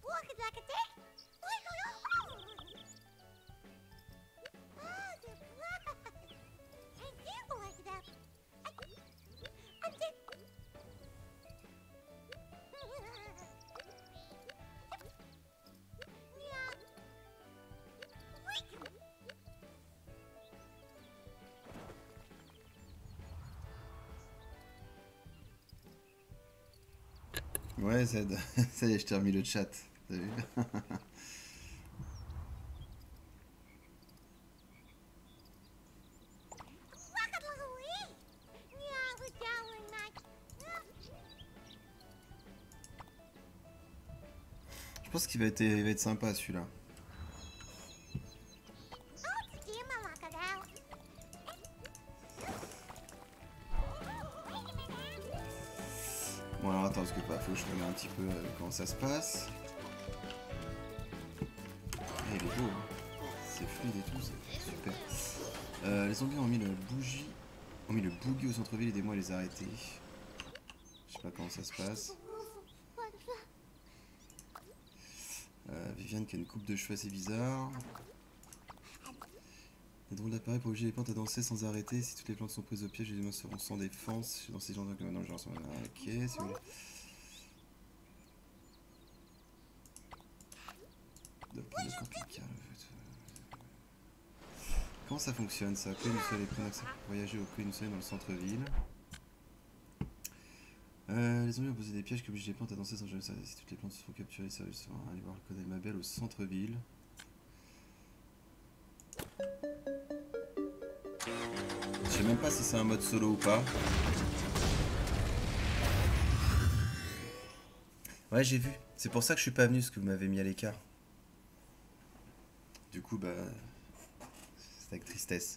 Ouais, Zed. Ça y est, je t'ai remis le chat. T'as vu? Je pense il va être sympa celui-là. Bon alors attends, parce que faut que je regarde un petit peu comment ça se passe. Ah, il est beau, hein. C'est fluide et tout, c'est super. Les zombies ont mis le bougie. Ont mis le boogie au centre-ville, aidez-moi à les arrêter. Je sais pas comment ça se passe. Viviane qui a une coupe de cheveux assez bizarre. Les drôles d'appareil pour obliger les plantes à danser sans arrêter. Si toutes les plantes sont prises au piège, les humains seront sans défense. Dans ces genres de... Non, genre... Ok, si vous voulez. Comment ça fonctionne ça? Coller une seule et prendre accès pour voyager au coller une seule dans le centre-ville. Les zombies ont posé des pièges qui obligent les plantes à danser sans jamais s'arrêter. Si toutes les plantes se font capturer, ça va aller voir le colonel Mabel au centre-ville. Je sais même pas si c'est un mode solo ou pas. Ouais, j'ai vu. C'est pour ça que je suis pas venu, parce que vous m'avez mis à l'écart. Du coup, bah... c'est avec tristesse.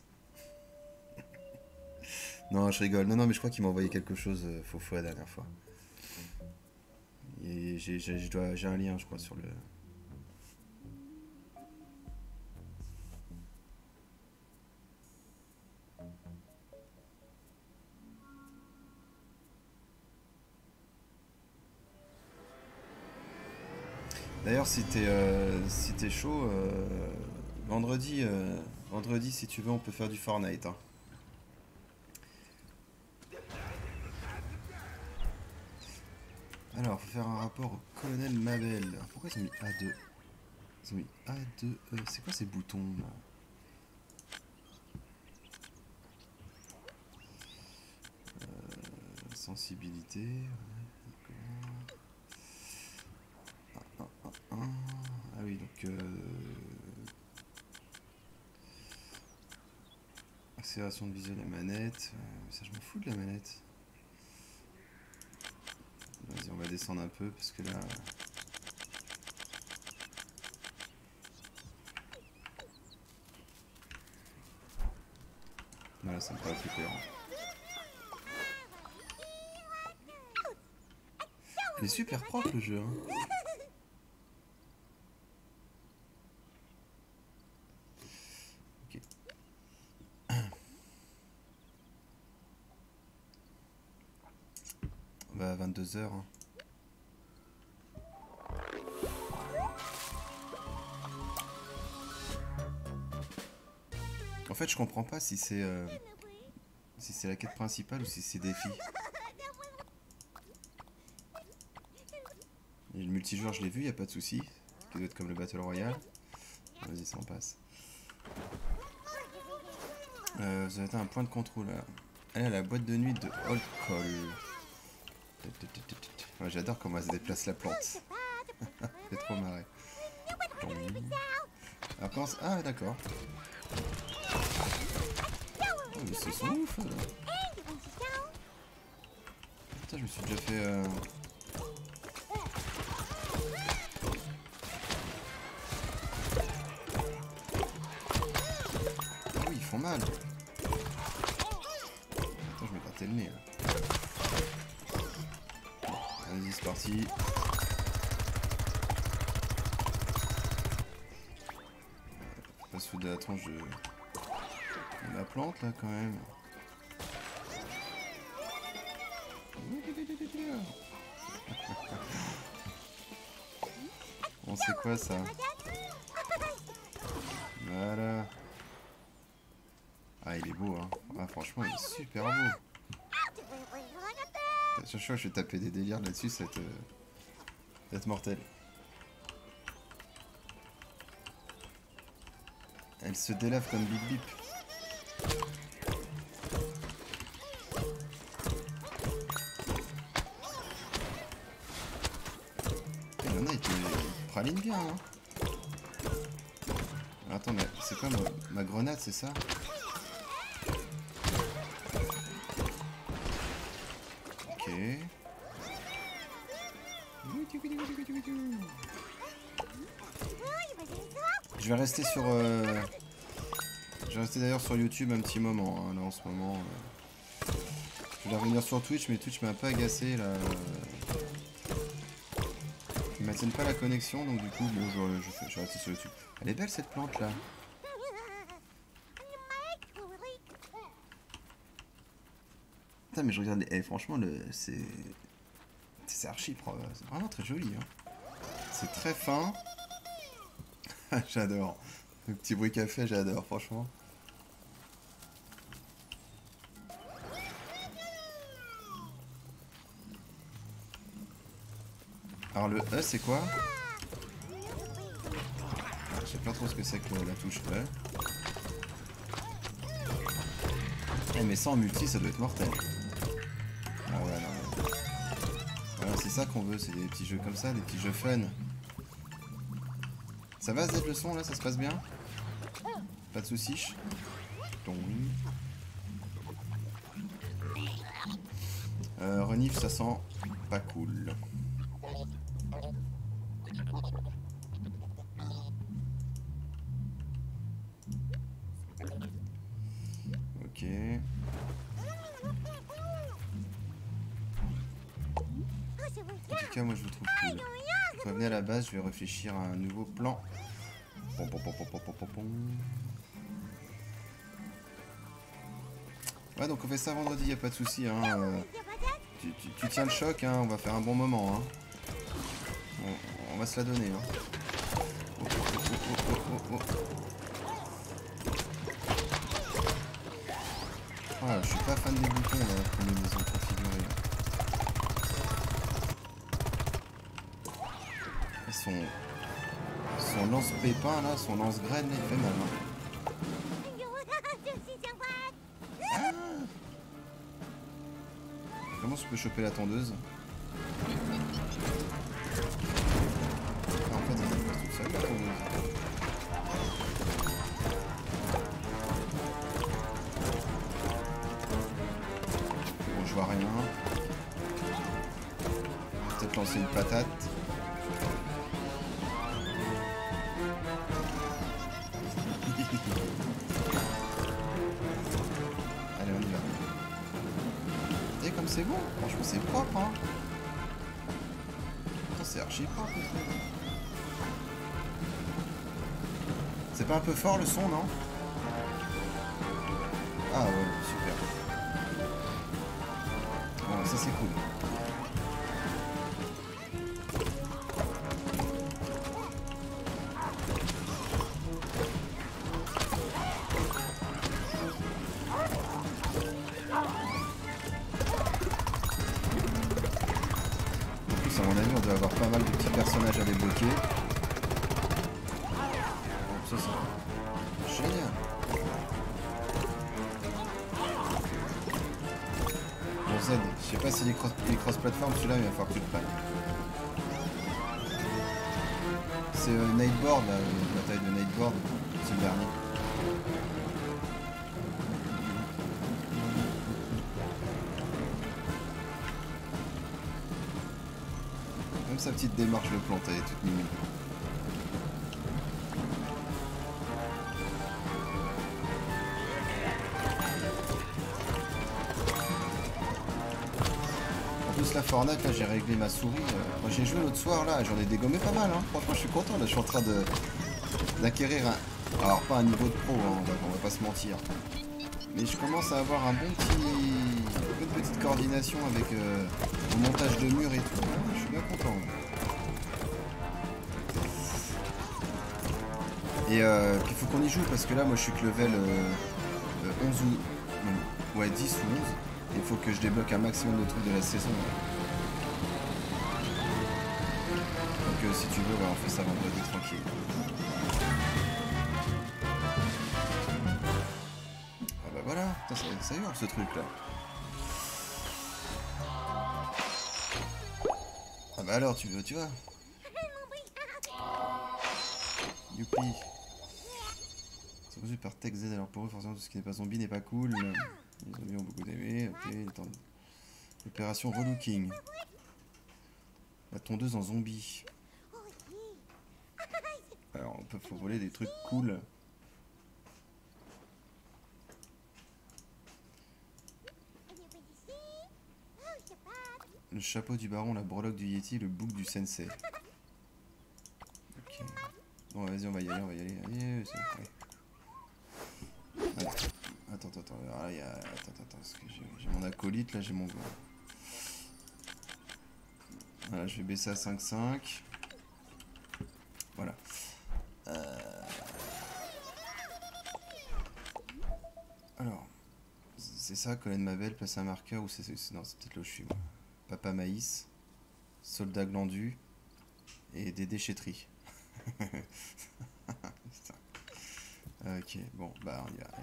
Non, je rigole. Non, non, mais je crois qu'il m'a envoyé quelque chose faux la dernière fois. Et j'ai un lien, je crois, sur le... D'ailleurs, si t'es chaud, vendredi, vendredi, si tu veux, on peut faire du Fortnite. Hein. Alors, faut faire un rapport au colonel Mabel. Pourquoi ils ont mis A2? Ils ont mis A2E. C'est quoi ces boutons là? Sensibilité. Ah oui, donc... accélération de vision de la manette. Ça, je m'en fous de la manette. Vas-y, on va descendre un peu parce que là... Voilà, ça me paraît plus cohérent. Il est super propre le jeu. Hein. Ok. On va à 22h. Hein. En fait, je comprends pas si c'est la quête principale ou si c'est défi. Et le multijoueur, je l'ai vu, y a pas de souci. Qui doit être comme le Battle Royale. Vas-y, ça en passe. Vous avez un point de contrôle là. Allez à la boîte de nuit de Old Call. Ouais, j'adore comment elle se déplace la plante. C'est trop marré. Alors comment ça... Ah d'accord. Oh mais c'est son ouf là. Putain, je me suis déjà fait... Ah oui, ils font mal. Attends, je vais gratter le nez là. Vas-y, c'est parti. Pas sous de la tronche de la plante là quand même. Bon, c'est quoi ça? Voilà. Ah, il est beau, hein. Ah, franchement, il est super beau. Chaque fois que je vais taper des délires là-dessus, ça va être mortel. Elle se délave comme Bip Bip. Il y en a, il praline bien, hein. Attends, mais c'est quoi ma grenade, c'est ça? Ok. Je vais rester sur... Je vais rester d'ailleurs sur YouTube un petit moment, hein, là en ce moment. Je vais revenir sur Twitch, mais Twitch m'a un peu agacé là. Ils maintiennent pas la connexion, donc du coup, bon, je vais rester sur YouTube. Elle est belle cette plante là. Putain, mais je regarde les... franchement, c'est archi propre. C'est vraiment très joli. Hein. C'est très fin. J'adore. Le petit bruit café, j'adore, franchement. Alors le E, c'est quoi? Je sais pas trop ce que c'est que la touche E. Eh, mais ça en multi, ça doit être mortel. Ah ouais, non. Voilà, c'est ça qu'on veut, c'est des petits jeux comme ça, des petits jeux fun. Ça va, Z, le son, là, ça se passe bien? Pas de soucis? Renif, ça sent pas cool. Ok. En tout cas, moi je vous trouve cool. Revenez à la base, je vais réfléchir à un nouveau plan. Ouais, donc on fait ça vendredi, y a pas de souci. Hein. Tu tiens le choc, hein, on va faire un bon moment. Hein. On va se la donner. Hein. Voilà, je suis pas fan des boutons là, comme ils les ont configurés. Son lance-pépin là, son lance-graine, il fait mal. Hein. Ah, comment je peux choper la tondeuse? Ah, en fait, elle passe toute seule la tondeuse. Bon, je vois rien. Peut-être lancer une patate. Allez, on y va. Et comme c'est bon, franchement c'est propre, hein. C'est archi propre. C'est pas un peu fort le son, non? Ah ouais, super. Bon, ça c'est cool. À mon avis, on doit avoir pas mal de petits personnages à débloquer. Bon, ça c'est génial. Bon Z, je sais pas s'il est cross-platform celui-là, mais il va falloir que tu le prennes. C'est Nightboard, la bataille de Nightboard, c'est le dernier. Même sa petite démarche de plante, elle est toute mignonne. En plus la Fortnite, là j'ai réglé ma souris. Moi j'ai joué l'autre soir là, j'en ai dégommé pas mal. Hein. Franchement je suis content, là je suis en train d'acquérir un... Alors pas un niveau de pro, hein, on va pas se mentir. Mais je commence à avoir un bon une petite coordination avec mon montage de mur et tout. Je suis bien content. Et puis il faut qu'on y joue parce que là, moi je suis que level 11 ou... Ouais, 10 ou 11. Il faut que je débloque un maximum de trucs de la saison. Donc si tu veux, ouais, on fait ça vendredi tranquille. Ah bah voilà, putain, ça hurle ce truc là. Ah bah alors, tu vois. Youpi. C'est reçu par Tech Z, alors pour eux, forcément, tout ce qui n'est pas zombie n'est pas cool. Les zombies ont beaucoup aimé. Ok, opération relooking. La tondeuse en zombie. Alors, on peut voler des trucs cool. Le chapeau du baron, la breloque du Yeti, le bouc du sensei. Ok. Bon, vas-y, on va y aller. Allez, c'est bon. Allez. Attends. Ah, attends, parce que j'ai mon acolyte, là, j'ai mon... Voilà, je vais baisser à 5,5. Voilà. Alors, c'est ça, Colin Mabel, place un marqueur, ou c'est... Non, c'est peut-être là où je suis, moi. Papa Maïs, Soldat Glandu, et des déchetteries. Ok, bon, bah on y va.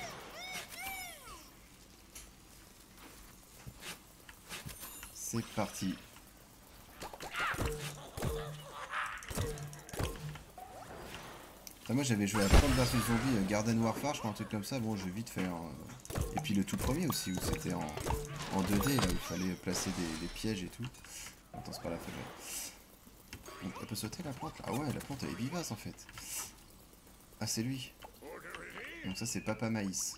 C'est parti. Enfin, moi j'avais joué à Plants vs Zombies Garden Warfare, je crois un truc comme ça, bon je vais vite faire. Et puis le tout premier aussi, où c'était en 2D, là où il fallait placer des pièges et tout. Attends, c'est pas la faible. Donc, elle peut sauter la plante là. Ah ouais, la plante elle est vivace en fait. Ah c'est lui. Donc ça c'est Papa Maïs.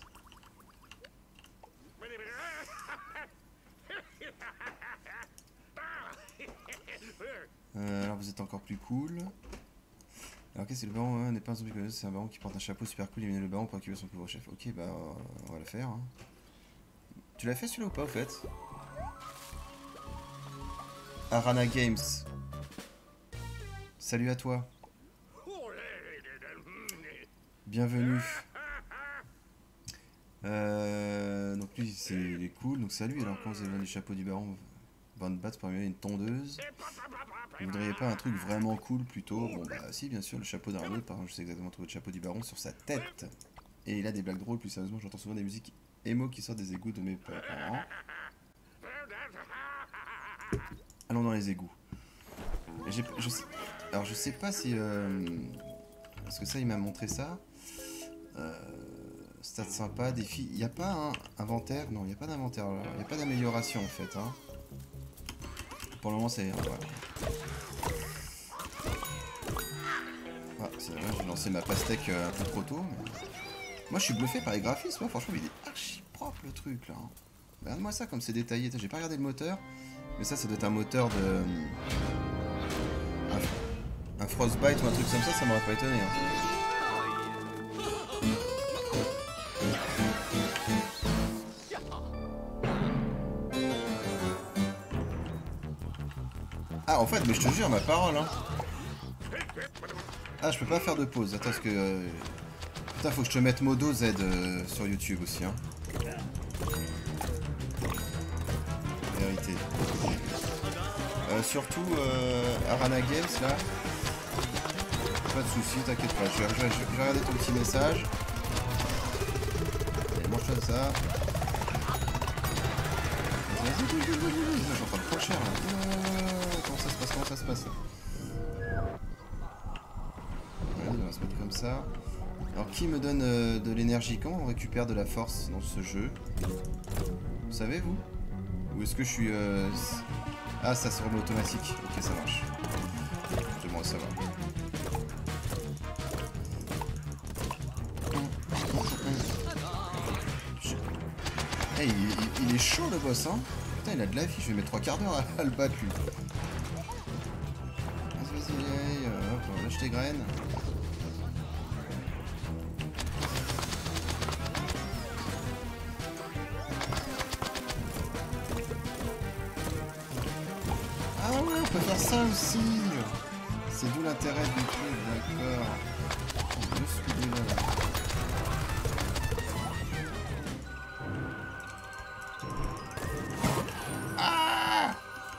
Alors vous êtes encore plus cool. Alors qu'est-ce que le baron n'est pas un zombie, c'est un baron qui porte un chapeau super cool, il mène le baron pour occuper son plus gros chef. Ok bah on va le faire. Hein. Tu l'as fait celui-là ou pas au fait? Arana Games. Salut à toi. Bienvenue. Donc lui c'est cool, donc salut. Alors quand vous avez besoin du chapeau du baron, Van Bat pour améliorer une tondeuse. Vous voudriez pas un truc vraiment cool plutôt? Bon bah si bien sûr, le chapeau d'un autre, par exemple je sais exactement trouver le chapeau du baron sur sa tête. Et il a des blagues drôles, plus sérieusement j'entends souvent des musiques émo qui sortent des égouts de mes parents. Allons dans les égouts. Alors je sais pas si... parce que ça il m'a montré ça. Stats sympa, défi. Il n'y a pas un inventaire? Non, il n'y a pas d'inventaire. Il n'y a pas d'amélioration en fait. Hein. Pour le moment c'est... Voilà. Ah, c'est vrai, j'ai lancé ma pastèque un peu trop tôt. Mais... Moi je suis bluffé par les graphismes. Franchement il est archi propre le truc là. Hein. Regarde-moi ça comme c'est détaillé. J'ai pas regardé le moteur. Mais ça doit être un moteur de... Un Frostbite ou un truc comme ça m'aurait pas étonné. Hein. Ah en fait, mais je te jure, ma parole hein. Ah je peux pas faire de pause, attends parce que... Putain faut que je te mette Modo Z sur YouTube aussi hein. Vérité. Surtout Arana Games là. Pas de soucis, t'inquiète pas, je vais regarder ton petit message. Allez, mange-toi de ça. Vas-y, je suis en train de prendre cher là. Comment ça se passe Allez, on va se mettre comme ça. Alors qui me donne de l'énergie? Comment on récupère de la force dans ce jeu? Vous savez vous? Ou est-ce que je suis... Ah ça se remet automatique. Ok ça marche. J'aimerais savoir. Hey, il est chaud le boss hein. Putain il a de la vie, je vais mettre 3 quarts d'heure à le battre lui. Vas-y, hop, lâche tes graines. Ah ouais, on peut faire ça aussi. C'est d'où l'intérêt du truc, d'accord. Je suis désolé. Ah!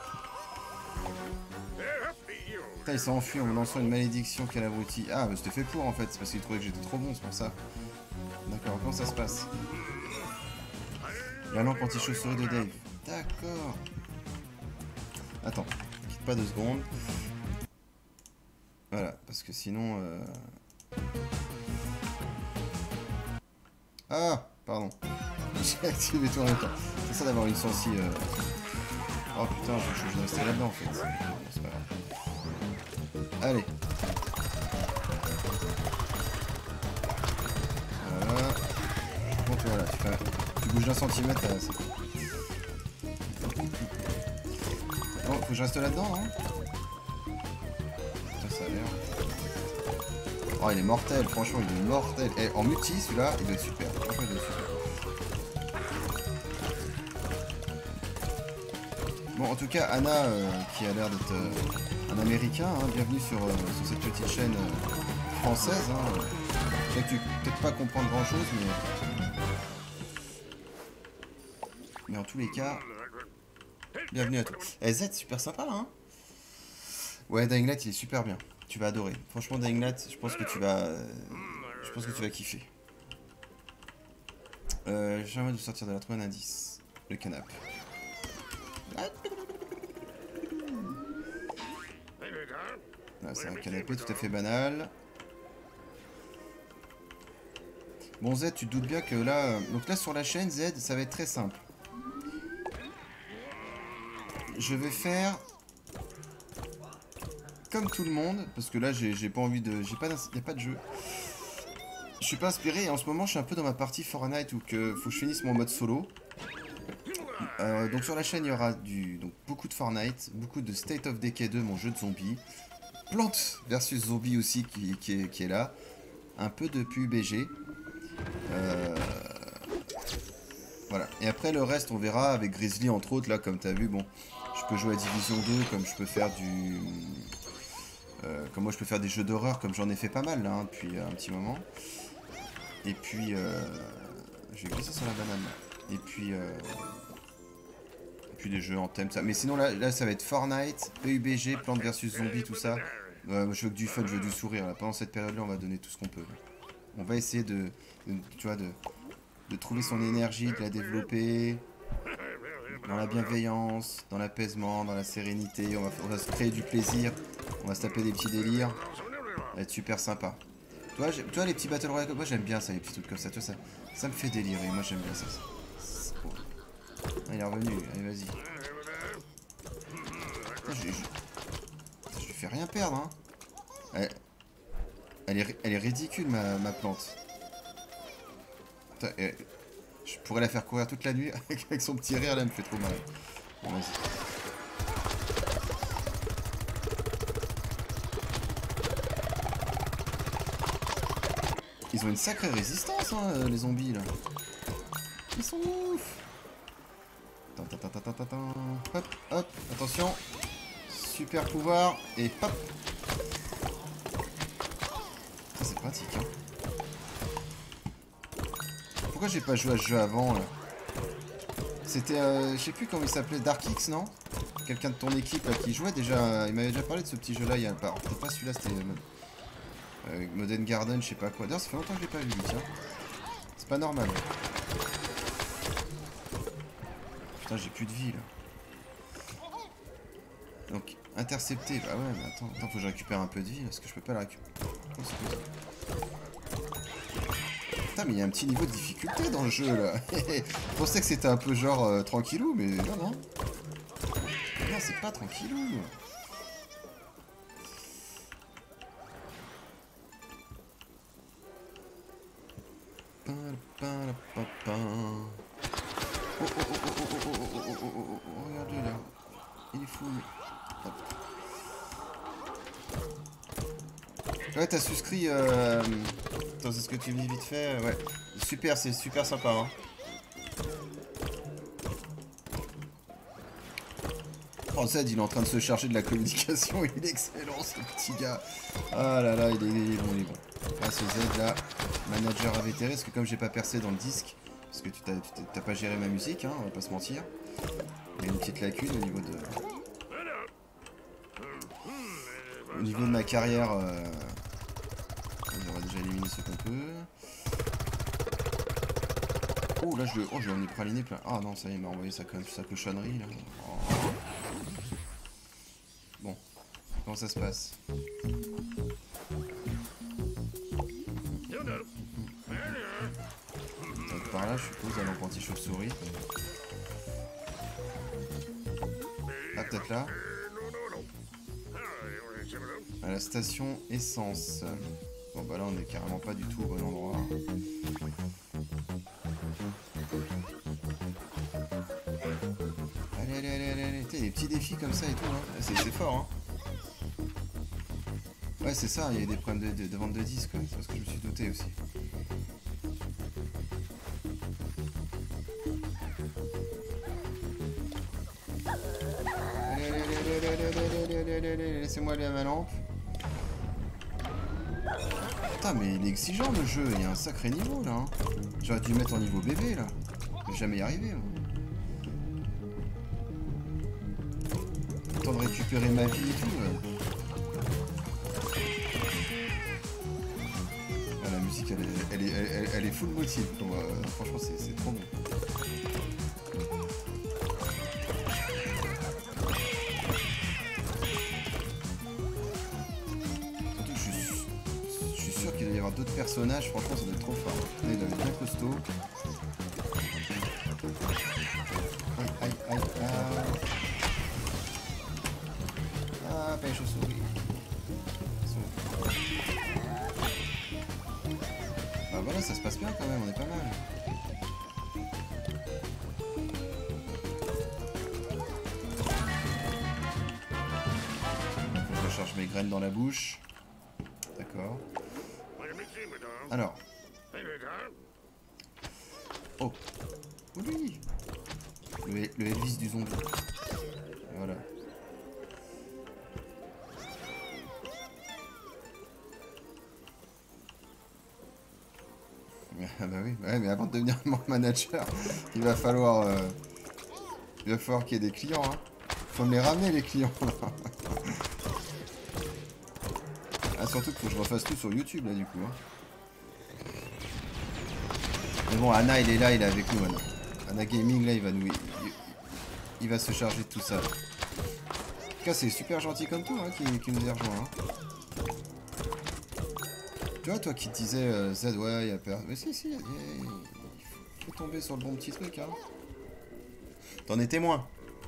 Putain, il s'est enfui en me lançant une malédiction, quel abruti. Ah, mais c'était fait pour en fait, c'est parce qu'il trouvait que j'étais trop bon, c'est pour ça. D'accord, comment ça se passe? La lampe anti-chauve-souris de Dave. D'accord. Attends, quitte pas 2 secondes. Voilà, parce que sinon... Ah, pardon. J'ai activé tout en même temps. C'est ça d'avoir une sensi... Oh putain, je vais rester là-dedans en fait. C'est pas grave. Allez. Voilà. Bon, voilà, tu bouges d'un centimètre, c'est cool. Bon, faut que je reste là-dedans, hein. Putain, ça a l'air... Oh, il est mortel, franchement, il est mortel. Et en multi, celui-là, il doit être super. Franchement, il doit être super. Bon, en tout cas, Anna, qui a l'air d'être un Américain, hein, bienvenue sur cette petite chaîne française. Hein. Je sais que tu peux peut-être pas comprendre grand-chose, mais en tous les cas, bienvenue à toi. Eh, Z, super sympa, là, hein. Ouais, Dying Light, il est super bien. Tu vas adorer. Franchement, Dying Light, je pense que tu vas kiffer. J'ai envie de sortir de là, trouver un indice. Le canapé. Là, c'est un canapé tout à fait banal. Bon, Z, tu te doutes bien que là... Donc là, sur la chaîne, Z, ça va être très simple. Je vais faire... comme tout le monde, parce que là, j'ai pas envie de... Il n'y a pas de jeu. Je suis pas inspiré, et en ce moment, je suis un peu dans ma partie Fortnite, où faut que je finisse mon mode solo. Donc sur la chaîne, il y aura donc, beaucoup de Fortnite, beaucoup de State of Decay 2, mon jeu de zombies. Plants versus Zombies aussi, qui est là. Un peu de PUBG. Voilà. Et après, le reste, on verra avec Grizzly, entre autres, là, comme tu as vu, bon, je peux jouer à Division 2, comme je peux faire du... comme moi, je peux faire des jeux d'horreur, comme j'en ai fait pas mal, là, hein, depuis un petit moment. Et puis... je vais glisser sur la banane, là. Et puis des jeux en thème, ça. Mais sinon, là, ça va être Fortnite, PUBG, Plants vs Zombies, tout ça. Moi, je veux que du fun, je veux du sourire. Là. Pendant cette période-là, on va donner tout ce qu'on peut. Là. On va essayer de trouver son énergie, de la développer dans la bienveillance, dans l'apaisement, dans la sérénité. On va se créer du plaisir. On va se taper des petits délires. Ça va être super sympa. Tu vois les petits Battle Royale, moi j'aime bien ça, les petits trucs comme ça. Tu vois, ça me fait délirer. Moi j'aime bien ça. Bon. Ah, il est revenu. Allez, vas-y. Je lui fais rien perdre, hein. Elle est ridicule, ma plante. Putain, je pourrais la faire courir toute la nuit avec son petit rire, là, elle me fait trop mal. Bon, vas-y. Ils ont une sacrée résistance, hein, les zombies, là. Ils sont ouf. Hop, hop, attention. Super pouvoir, et hop. Ça, c'est pratique, hein. Pourquoi j'ai pas joué à ce jeu avant, là? C'était, je sais plus comment il s'appelait, Dark X, non? Quelqu'un de ton équipe, là, qui jouait déjà... Il m'avait déjà parlé de ce petit jeu-là, il y a pas... Peut-être pas celui-là, c'était... Modern Garden, je sais pas quoi. D'ailleurs, ça fait longtemps que je l'ai pas vu, tiens. C'est pas normal. Putain, j'ai plus de vie, là. Donc, intercepter. Bah ouais, mais attends, faut que je récupère un peu de vie, parce que je peux pas la récupérer. Oh, c'est quoi ça? Putain, mais il y a un petit niveau de difficulté dans le jeu, là. Je pensais que c'était un peu genre tranquillou, mais non, non. Non, c'est pas tranquillou. Regardez là. Il est fou. Ouais, t'as souscrit. Attends, c'est ce que tu me dis vite fait. Ouais. Super, c'est super sympa. Hein. Oh, Zed, il est en train de se charger de la communication. Il est excellent, ce petit gars. Ah là là, il est bon, il est bon. Ah, ce Z là, manager invétéré, parce que comme j'ai pas percé dans le disque, parce que tu t'as pas géré ma musique, hein, on va pas se mentir. Il y a une petite lacune au niveau de ma carrière. On va déjà éliminer ce qu'on peut. Oh là, je l'en ai praliné plein. Ah non, ça y est, il m'a envoyé sa cochonnerie là. Oh. Bon, comment ça se passe? Donc par là, je suppose, à l'apprenti chauve-souris. Ah, peut-être là. À la station essence. Bon bah là, on est carrément pas du tout au bon endroit. Allez. Des petits défis comme ça et tout, hein. C'est fort, hein. Ouais, c'est ça, il y a des problèmes de vente de disques, ouais. C'est ce que je me suis douté aussi. Allez, laissez-moi aller à ma lampe. Putain, mais il est exigeant le jeu, il y a un sacré niveau là. Hein. J'aurais dû le mettre en niveau bébé là. Je vais jamais y arriver. Moi. Temps de récupérer ma vie et tout. Ah, la musique elle est full motive. Donc, franchement c'est trop bon. D'autres personnages, franchement ça doit être trop fort. Là, il doit être bien costaud. Aïe. Ah, pêche aux souris. Bah voilà, ça se passe bien quand même, on est pas mal. Faut que je recharge mes graines dans la bouche. D'accord. Alors. Oh. Oui. Le Elvis du zombie. Voilà. Ah bah oui. Ouais, mais avant de devenir mon manager, il va falloir qu'il y ait des clients. Hein. Faut me les ramener les clients là. Ah, surtout qu'il faut que je refasse tout sur YouTube là du coup. Hein. Mais bon, Anna il est là, il est avec nous Anna. Anna Gaming là il va se charger de tout ça. En tout cas c'est super gentil comme tout hein, qui nous a rejoint. Hein. Tu vois toi qui te disais Z ouais il y a peur. Mais si il faut tomber sur le bon petit truc hein. T'en es témoin.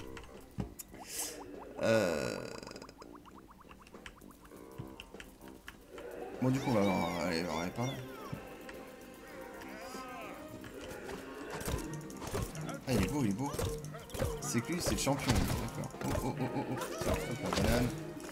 Bon du coup on va aller par là. Ah il est beau. C'est que lui c'est le champion, d'accord. Oh. Tiens, hop la banane.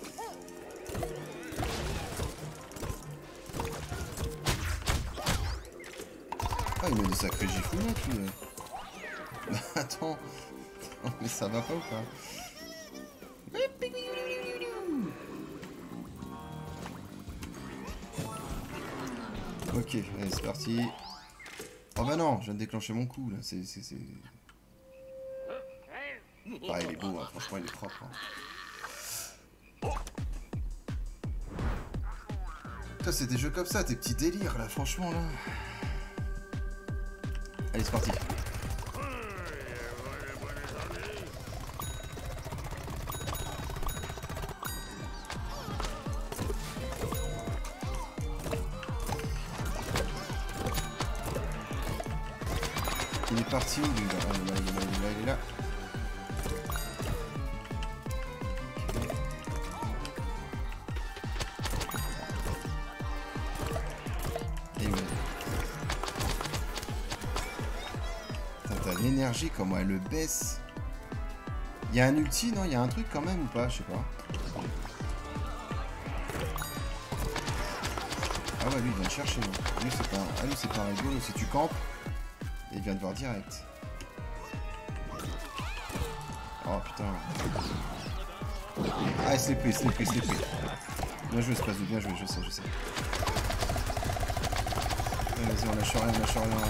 Ah il met des sacrés gifounettes lui. Attends. Oh, mais ça va pas ou pas? Ok, allez c'est parti. Oh bah non, je viens de déclencher mon coup là, c'est... Ah il est beau, hein. Franchement il est propre. Hein. Putain c'est des jeux comme ça, tes petits délires là, franchement là. Allez c'est parti. Il est parti où lui là? Il est là. Et ouais. T'as l'énergie, comment elle le baisse. Il y a un ulti, non? Il y a un truc quand même ou pas? Je sais pas. Ah ouais, lui il vient te chercher. Lui c'est pas rigolo. Si tu campes, il vient te voir direct. Oh putain. Ah, c'est pris, c'est pris, c'est pris. Bien joué, Spazou, bien joué, je sais, je sais. Vas-y, on lâche rien, on lâche rien.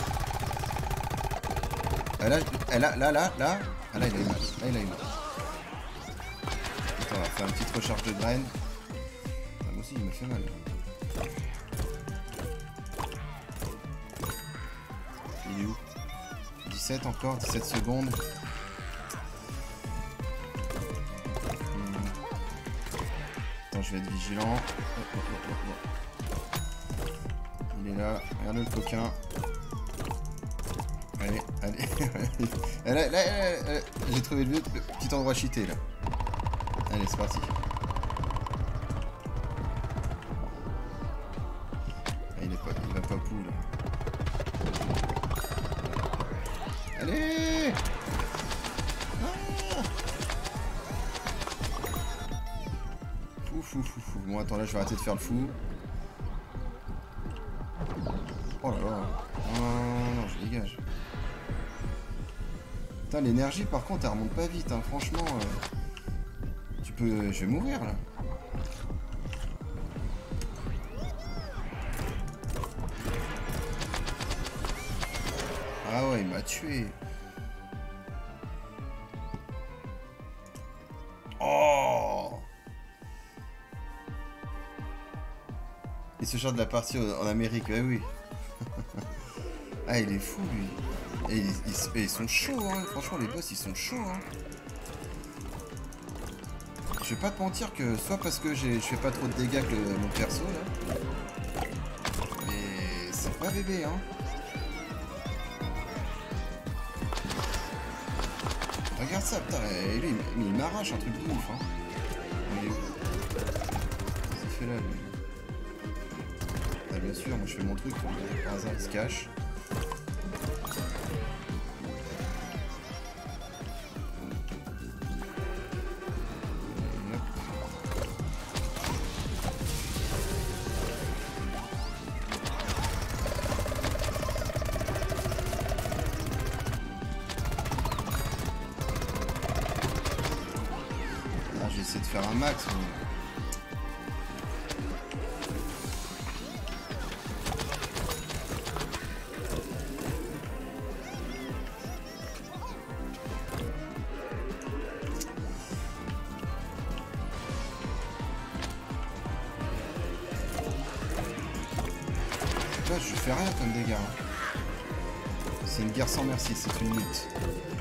Ah, là, là. Ah, là, il a eu mal. Là, il a eu mal. Attends, on va faire une petite recharge de graines. Ah, moi aussi, il me fait mal. Il est où? 17 encore, 17 secondes. Attends, je vais être vigilant. Il est là. Regarde le coquin. Allez, allez. Là, j'ai trouvé le petit endroit cheaté là. Allez, c'est parti. Ah, il va pas pou là. Allez. Ah. Fou. Bon, attends, là, je vais arrêter de faire le fou. Oh là là. Non, je dégage. Putain, l'énergie, par contre, elle remonte pas vite, hein. Franchement, tu peux... Je vais mourir, là. Ah ouais, il m'a tué. Oh! Et ce genre de la partie en Amérique, ouais, oui. Ah, il est fou, lui. Et ils sont chauds, hein. Franchement, les boss, ils sont chauds, hein. Je vais pas te mentir que soit parce que je fais pas trop de dégâts que mon perso, là. Mais c'est pas bébé, hein. Regarde ça, putain. Et lui, il m'arrache un truc de ouf, hein. Il est où? Qu'est-ce qu'il fait là, lui? Ah, bien sûr, moi je fais mon truc. Par hasard, il se cache. J'essaie de faire un max, mais... Là, je fais rien comme dégâts. Hein. C'est une guerre sans merci, c'est une lutte.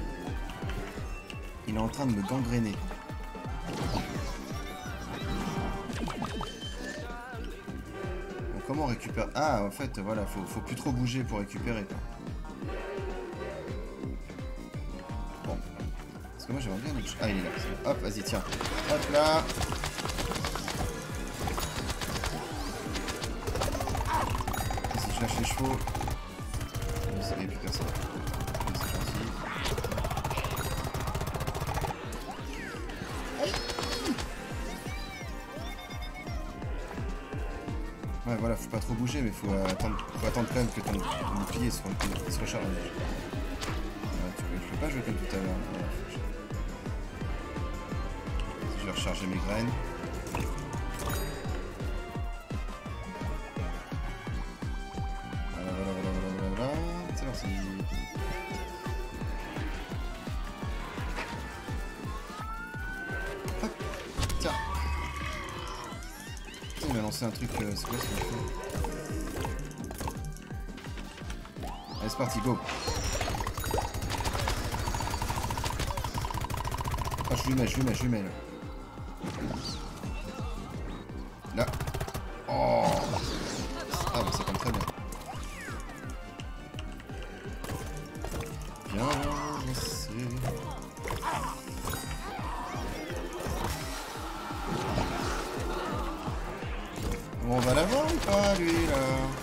Il est en train de me gangréner. Comment on récupère? Ah, en fait, voilà, faut plus trop bouger pour récupérer, quoi. Bon. Parce que moi, j'aimerais bien... Ah, il est là. Hop, vas-y, tiens. Hop, là. Si je lâche les chevaux... Il n'y a plus personne. C'est gentil. Ouais, voilà, faut pas trop bouger, mais faut attendre quand même que ton bouclier se recharge. Je peux pas jouer comme tout à l'heure. Voilà, je vais recharger mes graines. Voilà. C'est parti. Hop, tiens. Il m'a lancé un truc, c'est quoi ce qu'il fait? Allez, c'est parti, go. Ah, je lui mets, là. Là. Oh. Ah, bah ça tombe très bien. Bien, je sais. Bon, on va l'avoir ou pas, lui, là?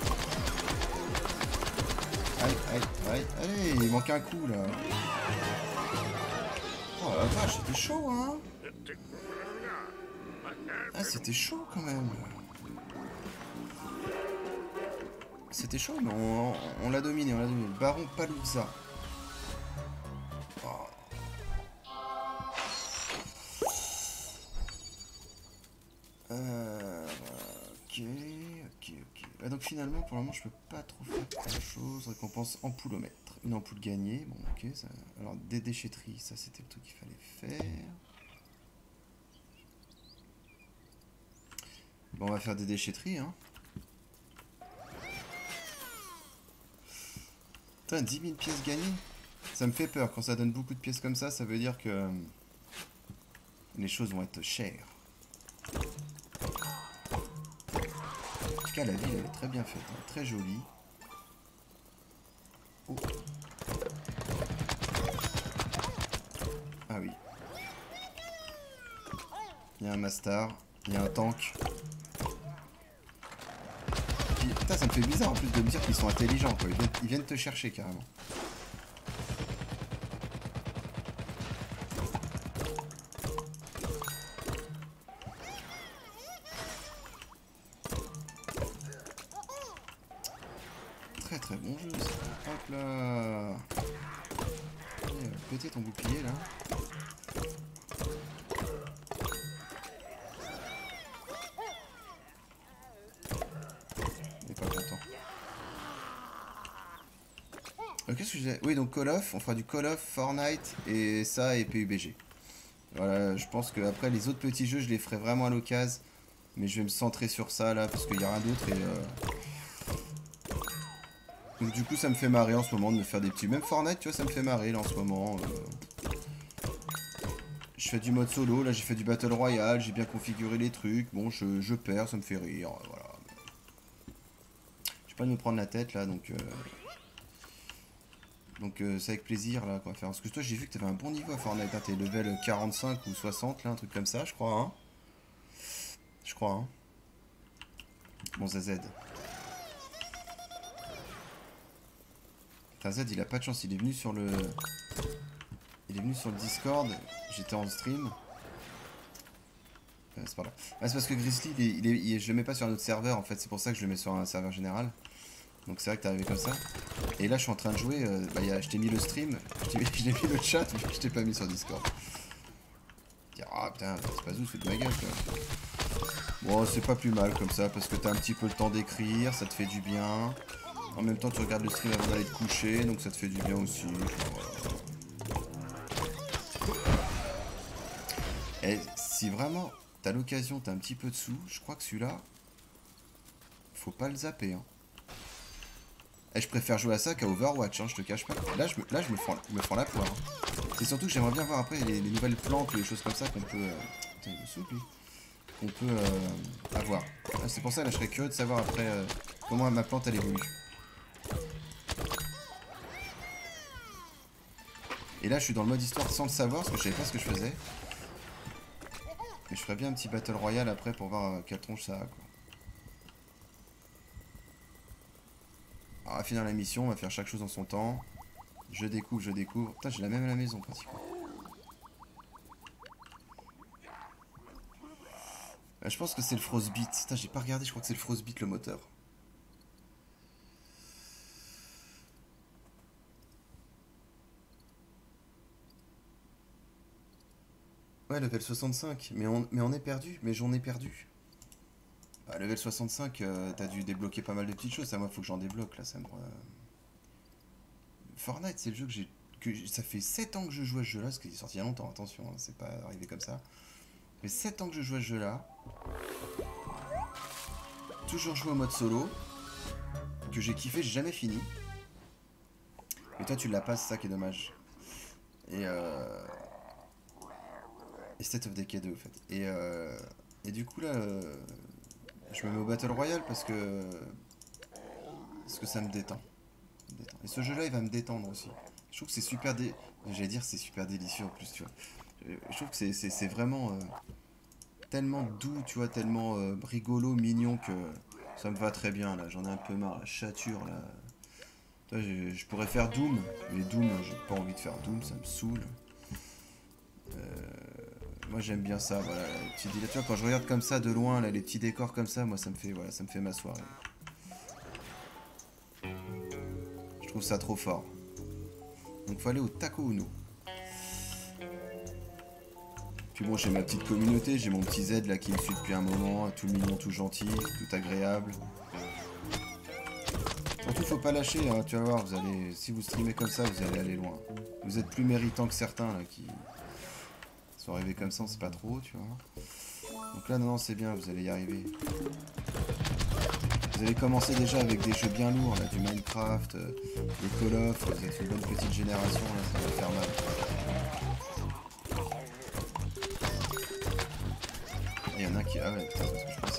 Aïe. Allez, il manque un coup, là. Oh la vache, c'était chaud, hein? Ah, c'était chaud, quand même. C'était chaud, mais on l'a dominé, Le baron Palouza. Oh. Ok, ok. Ah, donc finalement, pour le moment, je peux pas trop faire grand chose. Récompense ampoulomètre. Une ampoule gagnée. Bon, ok. Ça... Alors, des déchetteries, ça c'était le truc qu'il fallait faire. Bon, on va faire des déchetteries, hein. Putain, 10 000 pièces gagnées. Ça me fait peur. Quand ça donne beaucoup de pièces comme ça veut dire que les choses vont être chères. En tout cas, la ville, elle est très bien faite. Hein. Très jolie. Oh. Ah oui. Il y a un Mastar. Il y a un tank. Puis, putain, ça me fait bizarre en plus de me dire qu'ils sont intelligents, quoi. Ils viennent te chercher, carrément. Très très bon jeu, ça. Hop là. Allez, péter ton bouclier, là. Il est pas content. Qu'est-ce que je disais? Oui, donc Call of, on fera du Call of, Fortnite, et ça, et PUBG. Voilà, je pense que après les autres petits jeux, je les ferai vraiment à l'occasion. Mais je vais me centrer sur ça, là, parce qu'il n'y a rien d'autre, et... Donc du coup, ça me fait marrer en ce moment de me faire des petits... Même Fortnite, tu vois, ça me fait marrer, là, en ce moment. Je fais du mode solo, là, j'ai fait du Battle Royale, j'ai bien configuré les trucs. Bon, je perds, ça me fait rire, voilà. Je vais pas me prendre la tête, là, donc... Donc c'est avec plaisir là qu'on va faire. Parce que toi j'ai vu que t'avais un bon niveau à Fortnite, hein. T'es level 45 ou 60 là, un truc comme ça je crois hein. Je crois hein. Bon ZZ. Putain Z il a pas de chance, il est venu sur le... Il est venu sur le Discord, j'étais en stream. C'est pas là. Ah c'est parce que Grizzly je le mets pas sur un autre serveur en fait, c'est pour ça que je le mets sur un serveur général. Donc c'est vrai que t'es arrivé comme ça. Et là je suis en train de jouer, je t'ai mis le stream, je t'ai mis le chat, mais je t'ai pas mis sur Discord. Ah putain, c'est pas où, c'est de ma gueule quoi. Bon c'est pas plus mal comme ça, parce que t'as un petit peu le temps d'écrire, ça te fait du bien. En même temps tu regardes le stream avant d'aller te coucher, donc ça te fait du bien aussi. Et si vraiment t'as l'occasion, t'as un petit peu de sous, je crois que celui-là, faut pas le zapper hein. Et je préfère jouer à ça qu'à Overwatch, hein, je te cache pas. Là, je me prends la poire. Hein. C'est surtout que j'aimerais bien voir après les nouvelles plantes ou les choses comme ça qu'on peut... Putain, il me souffle, lui. Qu'on peut avoir. Ah, c'est pour ça, là, je serais curieux de savoir après comment ma plante, elle évolue. Et là, je suis dans le mode histoire sans le savoir, parce que je savais pas ce que je faisais. Mais je ferais bien un petit Battle Royale après pour voir quelle tronche ça a, quoi. Alors, on va finir la mission, on va faire chaque chose en son temps. Je découvre, je découvre. Putain, j'ai la même à la maison, pratiquement. Je pense que c'est le Frostbite. Putain, j'ai pas regardé, je crois que c'est le Frostbite le moteur. Ouais, level 65. Mais on est perdu. Mais j'en ai perdu. Bah, level 65, t'as dû débloquer pas mal de petites choses. Ça, moi, faut que j'en débloque, là. Ça me... Fortnite, c'est le jeu que j'ai... Ça fait 7 ans que je joue à ce jeu-là, parce qu'il est sorti il y a longtemps, attention, hein, c'est pas arrivé comme ça. Ça fait 7 ans que je joue à ce jeu-là. Toujours joué au mode solo. Que j'ai kiffé, j'ai jamais fini. Mais toi, tu l'as pas, c'est ça qui est dommage. Et State of Decay 2, au fait. Et du coup, là, je me mets au Battle Royale parce que ça me détend. Et ce jeu-là, il va me détendre aussi. Je trouve que c'est super J'allais dire c'est super délicieux en plus, tu vois. Je trouve que c'est vraiment tellement doux, tu vois, tellement rigolo, mignon que ça me va très bien, là. J'en ai un peu marre, la chature, là. Toi, je pourrais faire Doom, mais Doom, j'ai pas envie de faire Doom, ça me saoule. Moi j'aime bien ça, voilà. Tu vois, quand je regarde comme ça de loin, là, les petits décors comme ça, moi ça me fait, voilà, ça me fait ma soirée. Je trouve ça trop fort. Donc faut aller au Taco Uno. Puis bon, j'ai ma petite communauté, j'ai mon petit Z là qui me suit depuis un moment, tout mignon, tout gentil, tout agréable. Surtout, faut pas lâcher, hein, tu vas voir, vous allez, si vous streamez comme ça, vous allez aller loin. Vous êtes plus méritant que certains là qui sont arrivés comme ça, on sait pas trop, tu vois. Donc là, non, c'est bien, vous allez y arriver. Vous allez commencer déjà avec des jeux bien lourds, là, du Minecraft, des Call of, vous êtes une bonne petite génération, là, ça va faire mal. Il y en a qui... Ah ouais, putain, c'est ce que je pensais.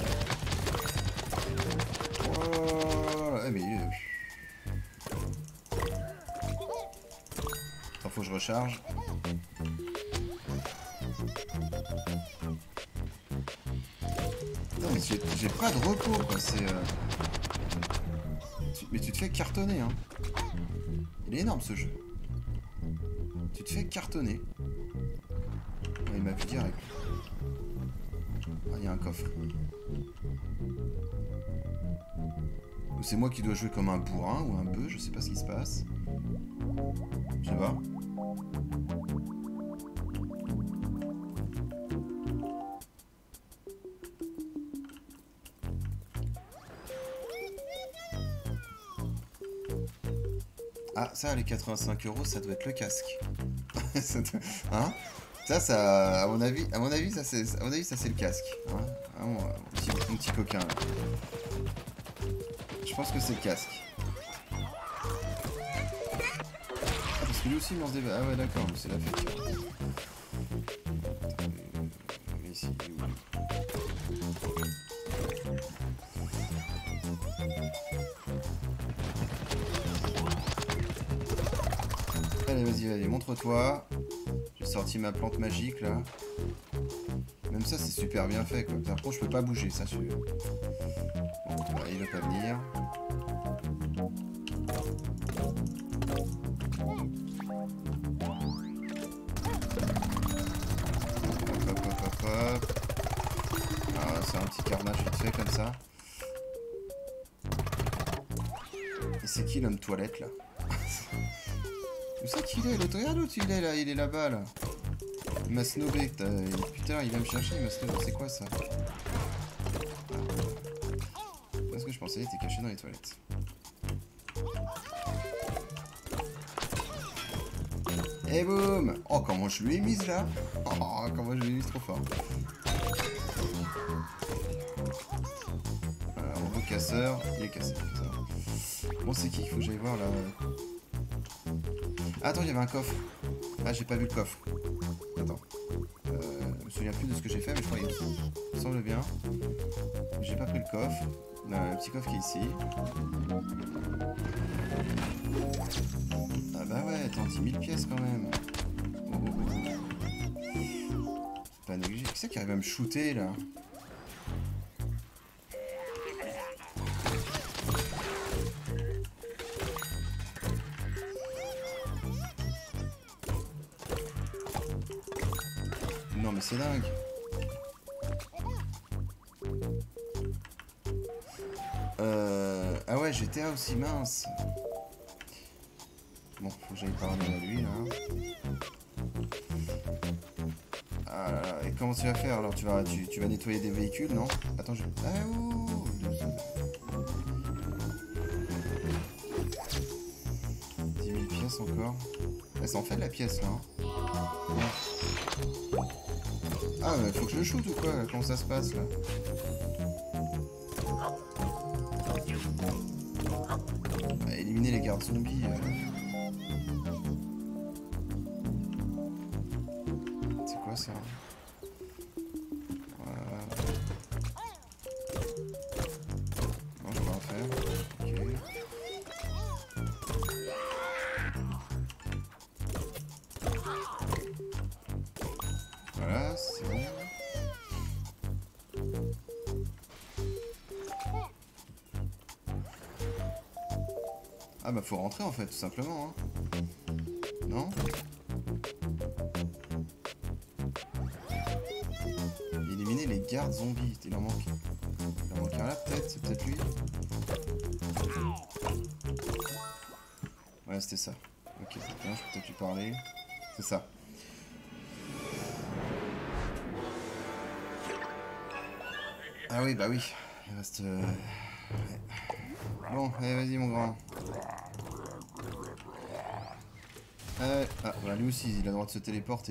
Oh, ah, mais... Attends, faut que je recharge. Non, mais j'ai pas de repos, quoi, c'est... Mais tu te fais cartonner, hein. Il est énorme, ce jeu. Tu te fais cartonner. Ah, il m'a vu direct. Ah, il y a un coffre. Ou c'est moi qui dois jouer comme un bourrin ou un bœuf, je sais pas ce qui se passe. Je sais pas. Ah, ça, les 85 €, ça doit être le casque. Hein? Ça, à mon avis, ça c'est le casque. Hein, ah, mon petit coquin là. Je pense que c'est le casque. Ah, parce que lui aussi il lance des... Ah ouais, d'accord, c'est la fête. Mais ici, il est où? Allez, vas-y, allez, montre-toi. J'ai sorti ma plante magique là. Même ça, c'est super bien fait quoi. Par contre, je peux pas bouger, ça je... Bon, voilà, il va pas venir. Hop, hop, hop, hop, hop. Ah, c'est un petit carnage vite fait comme ça. Et c'est qui l'homme toilette là? Où c'est qu'il est? L'autre, regarde où il est là, il est là-bas là. Il m'a snobé, putain, il va me chercher, il m'a snobé, c'est quoi ça? Parce que je pensais qu'il était caché dans les toilettes. Et boum! Oh, comment je lui ai mise là? Oh, comment je lui ai mise trop fort. Voilà, robot casseur, il est cassé. Ça. Bon, c'est qui? Il faut que j'aille voir là. Ah, attends, il y avait un coffre. Ah, j'ai pas vu le coffre. Attends. Je me souviens plus de ce que j'ai fait, mais je crois qu'il me semble bien. J'ai pas pris le coffre. Non, le petit coffre qui est ici. Ah bah ouais, attends, 10 000 pièces quand même. Oh, oh, oh. Pas négligé. Qui c'est qui arrive à me shooter là? Non mais c'est dingue. Ah ouais, GTA aussi, mince. Bon, faut que j'aille parler à lui là. Ah là là, et comment tu vas faire alors? Tu vas nettoyer des véhicules, non? Attends, je... Ah ouh, 10 000 pièces encore. Ah, ça en fait de la pièce là. Hein. Ouais. Ah, mais faut que je le shoot ou quoi? Comment ça se passe là? Éliminer les gardes zombies. C'est quoi ça? Voilà. Non, je vais en faire. Ok. Voilà, c'est bon. Ah bah faut rentrer en fait, tout simplement. Hein. Non? Éliminer les gardes zombies. Il en manque un là peut-être, c'est peut-être lui. Ouais, c'était ça. Ok, bien, je peux peut-être lui parler. C'est ça. Ah oui, bah oui. Il reste... Ouais. Bon, allez, vas-y, mon grand. Ah, bah lui aussi, il a le droit de se téléporter.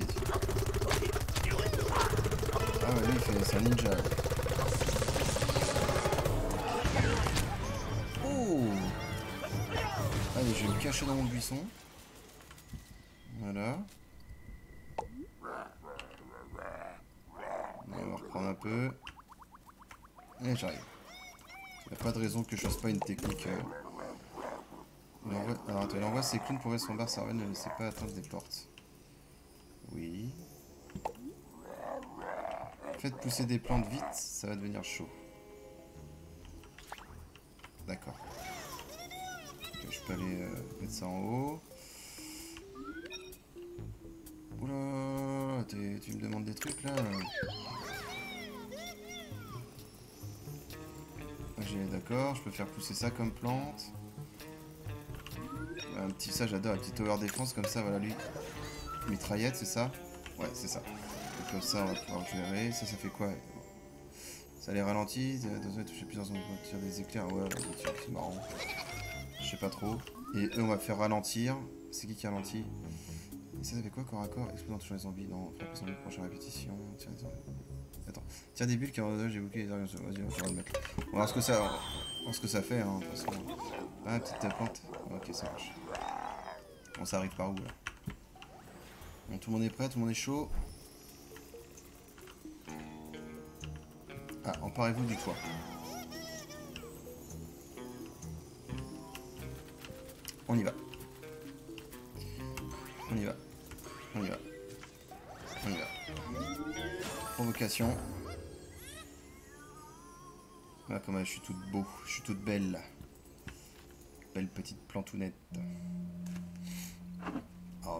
Ah ouais, lui, c'est un ninja. Là. Oh! Allez, je vais me cacher dans mon buisson. Voilà. On va reprendre un peu. Et j'arrive. Il n'y a pas de raison que je fasse pas une technique. Alors attends, il envoie ses clowns pour son bar Sarven, ne laissez pas atteindre des portes. Oui. Faites pousser des plantes vite, ça va devenir chaud. D'accord. Okay, je peux aller mettre ça en haut. Oula, tu me demandes des trucs là. D'accord, je peux faire pousser ça comme plante. Un petit, ça j'adore, un petit tower défense comme ça, voilà lui. Mitraillette, c'est ça? Ouais, c'est ça. Donc, comme ça, on va pouvoir gérer. Ça fait quoi? Ça les ralentit. Toucher plusieurs zones pour tirer des éclairs. Ouais, c'est marrant. Je sais pas trop. Et eux, on va faire ralentir. C'est qui ralentit? Et ça fait quoi corps à corps? Explosant toujours les zombies. Non, frappe les zombies, prochaine répétition. Tiens, attends. Tire des bulles qui en j'ai bouclé les organes. Vas-y, on va le mettre. On va voir ce que ça fait, hein, de toute façon. Ah, petite plante. Ok, ça marche. Bon, ça arrive par où là? Bon, tout le monde est prêt, tout le monde est chaud. Ah, emparez-vous du toit. On y va. On y va. On y va. On y va. Provocation. Voilà comment je suis toute beau. Je suis toute belle. Belle petite plantounette. Oh.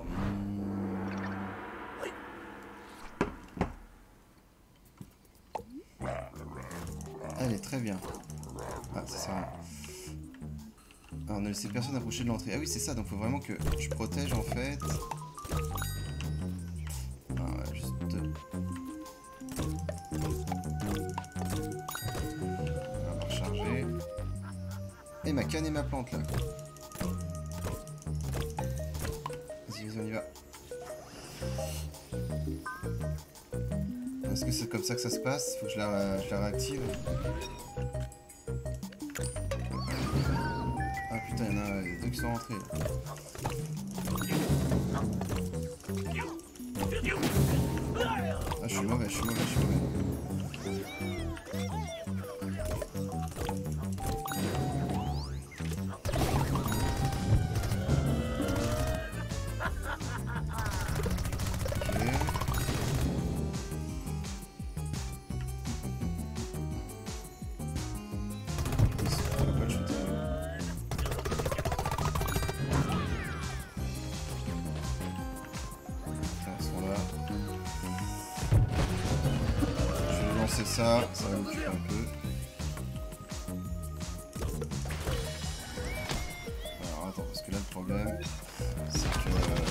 Allez, très bien. Ah, ça sert à rien. Alors, ne laissez personne approcher de l'entrée. Ah oui, c'est ça, donc faut vraiment que je protège en fait. Ah, ouais, juste... On va recharger. Et ma canne et ma plante là. Vas-y, vas-y, on y va. Est-ce que c'est comme ça que ça se passe? Faut que je la réactive. Ah putain, il y en a deux qui sont rentrés là. Ah, je suis mauvais. Ça va m'occuper un peu. Alors attends, parce que là le problème, c'est que...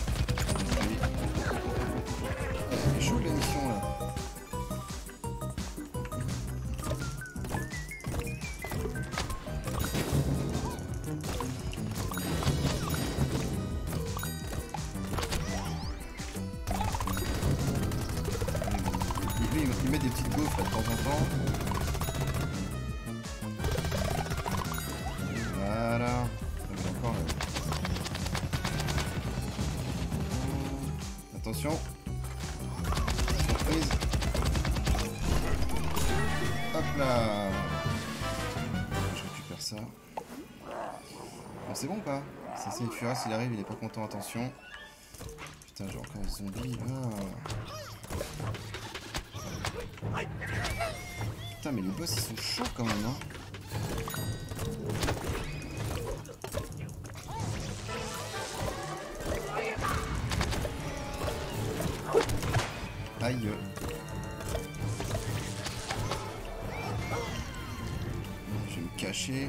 il est chaud la mission là. Il met des petites gaufres de temps en temps. Voilà. Encore là. Attention. Surprise. Hop là. Je récupère ça. Bon, c'est bon ou pas? Ça c'est une furasse, il arrive, il est pas content, attention. Putain, j'ai encore des zombies là. Putain, mais les boss ils sont chauds quand même, hein. Aïe. Je vais me cacher.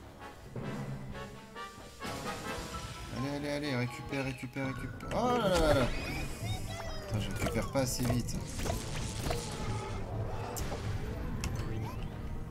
Allez, récupère. Oh là là là. Putain, je récupère pas assez vite.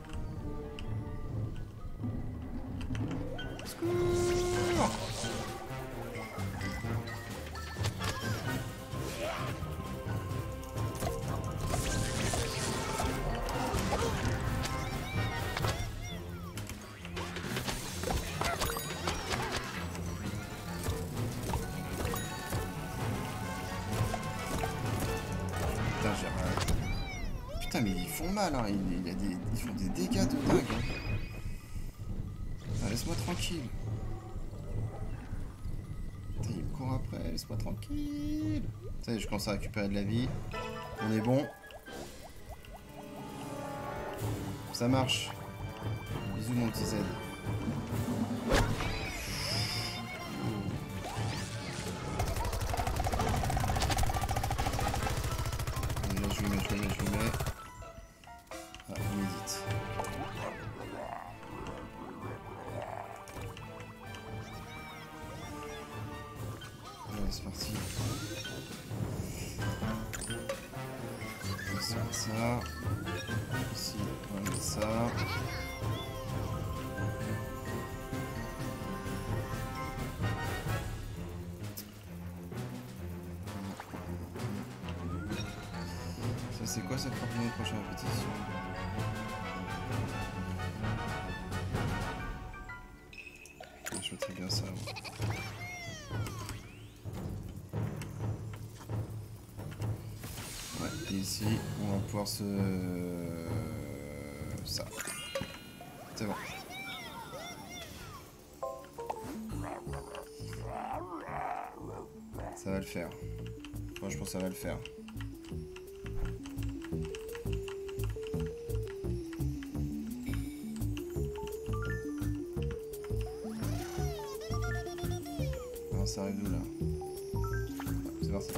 mais ils font mal, hein. Ils font des dégâts de dingue. Hein. Ah, laisse-moi tranquille. Putain, il me court après, laisse-moi tranquille. Ça y est, je commence à récupérer de la vie. On est bon. Ça marche. Bisous mon petit Z. Je lui mets. Ah, il médite. Allez, c'est parti. On va se faire ça. Ici, on va mettre ça. Ça c'est quoi, ça fera pour une prochaine répétition? Je vois très bien ça. Ouais, et ici, on va pouvoir se... ça. C'est bon. Ça va le faire. Moi, je pense que ça va le faire. Alors, ça arrive d'où là? C'est parti.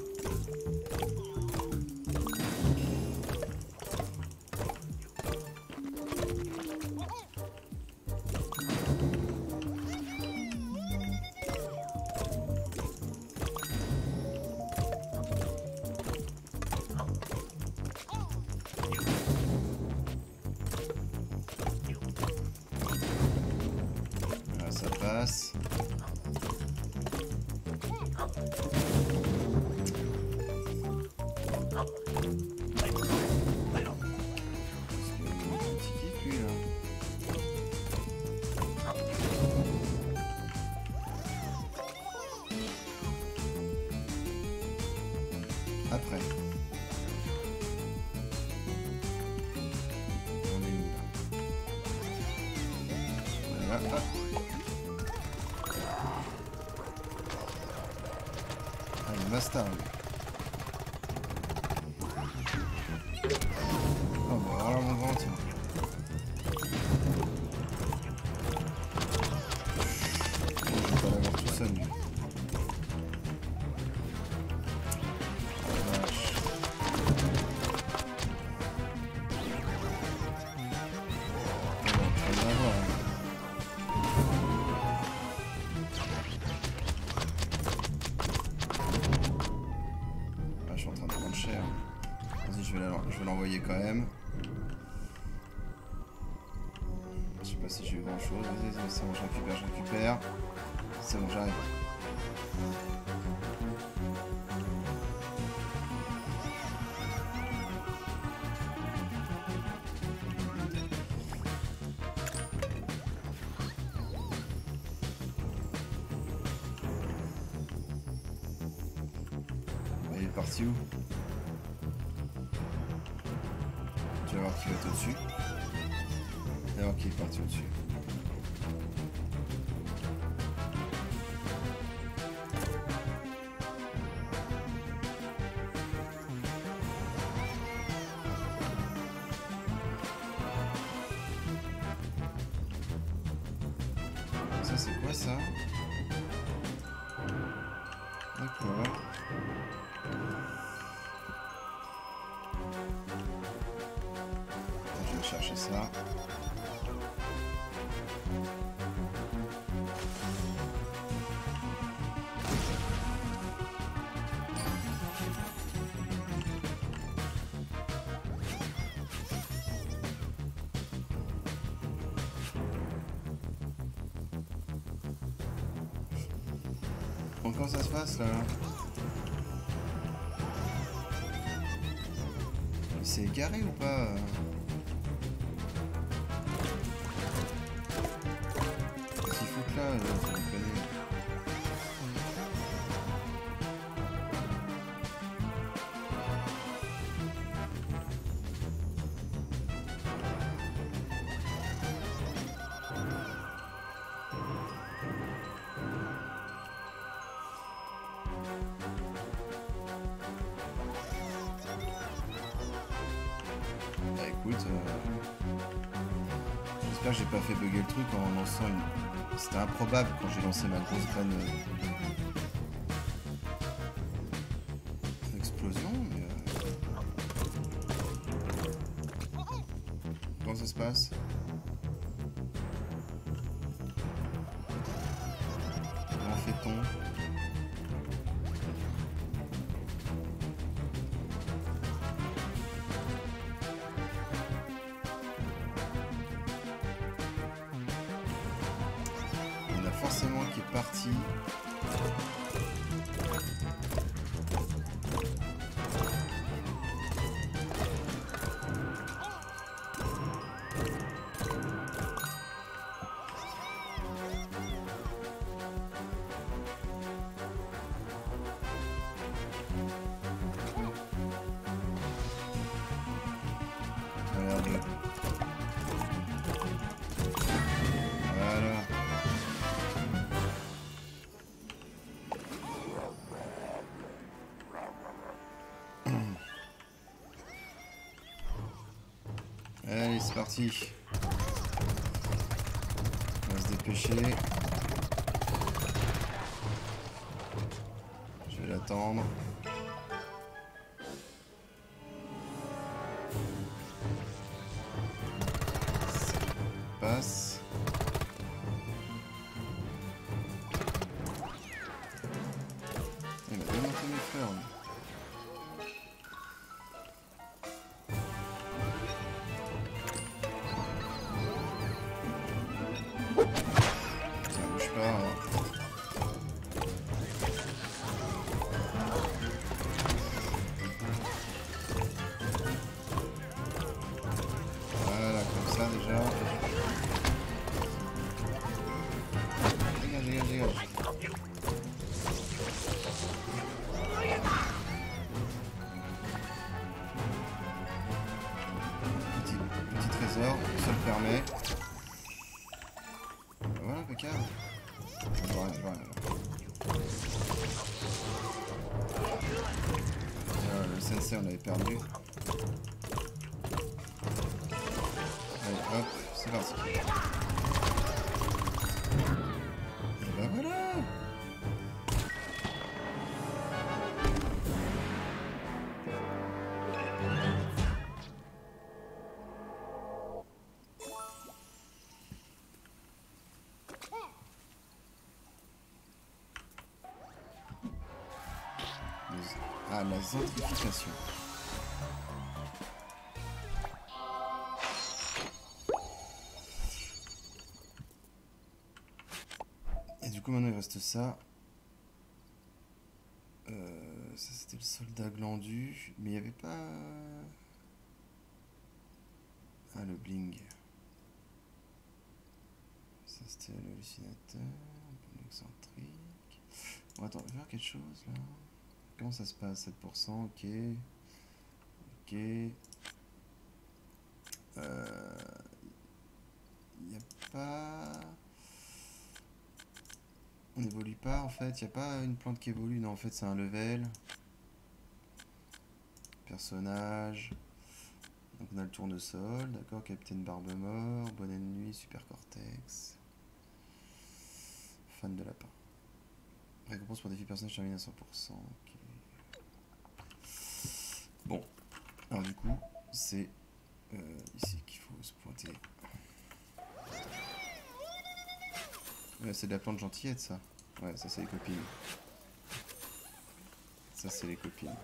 Là, ça passe. Après. On est où là? Voilà, hop. Allez, basta. Oh bah alors là, mon grand, tiens. Je vais pas l'avoir tout seul, lui. Je suis en train de prendre cher. Vas-y, je vais l'envoyer quand même. Je sais pas si j'ai eu grand chose. Vas-y, c'est bon, je récupère. C'est bon, j'arrive. Il est parti où? Tu vas voir qu'il va être au-dessus. Tu vas voir qu'il est parti au-dessus. Ça c'est quoi ça? D'accord. Je vais chercher ça. Bon, comment ça se passe là? Il s'est égaré ou pas? Qu'est-ce qu'il fout là, ça me connaît. écoute, j'espère que j'ai pas fait bugger le truc en lançant une... C'était improbable quand j'ai lancé ma grosse graine d'explosion, mais... Comment ça se passe? Comment fait-on? On a forcément qui est parti. Regardez. Voilà. Allez, c'est parti. On va se dépêcher. Je vais l'attendre. Ça passe. Il m'a démonté mes fleurs. Lui. Ça bouge pas. Hein. Voilà, comme ça déjà. Dégage, dégage, dégage. Petit trésor, ça le permet. Voilà, impeccable. Je vois rien, je vois rien, là. Le sensei, on avait perdu. Allez, hop, c'est parti. Et ben voilà. Ah, la gentrification. Et du coup, maintenant, il reste ça. Ça, c'était le soldat glandu. Mais il n'y avait pas... Ah, le bling. Ça, c'était l'hallucinateur. Un peu excentrique. Bon, attends, je vais faire quelque chose, là. Comment ça se passe? 7%, ok. Ok. Il n'y a pas... On n'évolue pas en fait, il n'y a pas une plante qui évolue, non en fait c'est un level. Personnage. Donc on a le tournesol, d'accord, Capitaine Barbe-Mort, Bonne Nuit, Super Cortex. Fan de lapin. Récompense pour défi personnage terminé à 100%, ok. Bon, alors du coup, c'est ici qu'il faut se pointer. Ouais, c'est de la plante gentillette ça. Ouais, ça c'est les copines. Ça c'est les copines.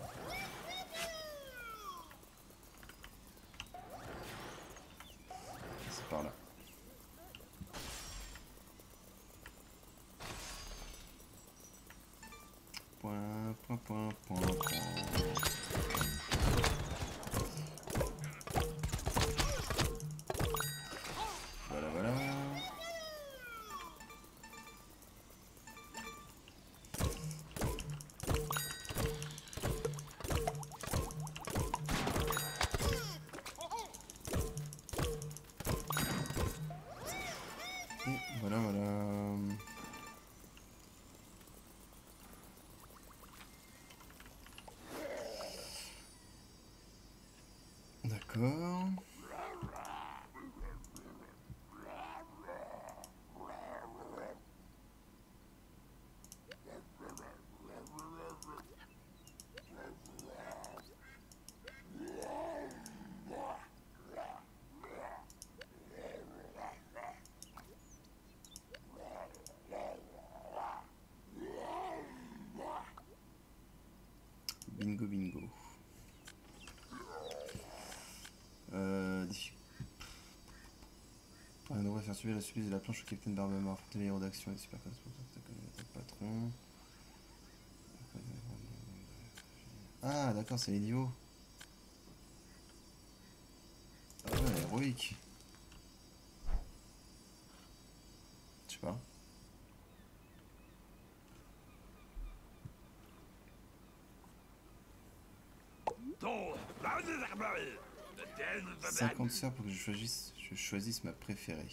C'est par là. Point, point, point, point, point. Voilà, voilà. Et voilà, voilà. D'accord. faire subir la supplice de la planche au capitaine Barbe-Mort. Les héros d'action et super patron. Ah d'accord, c'est les niveaux. Ah ouais, héroïque. Je sais pas. Ton 50 sœurs pour que je choisisse ma préférée.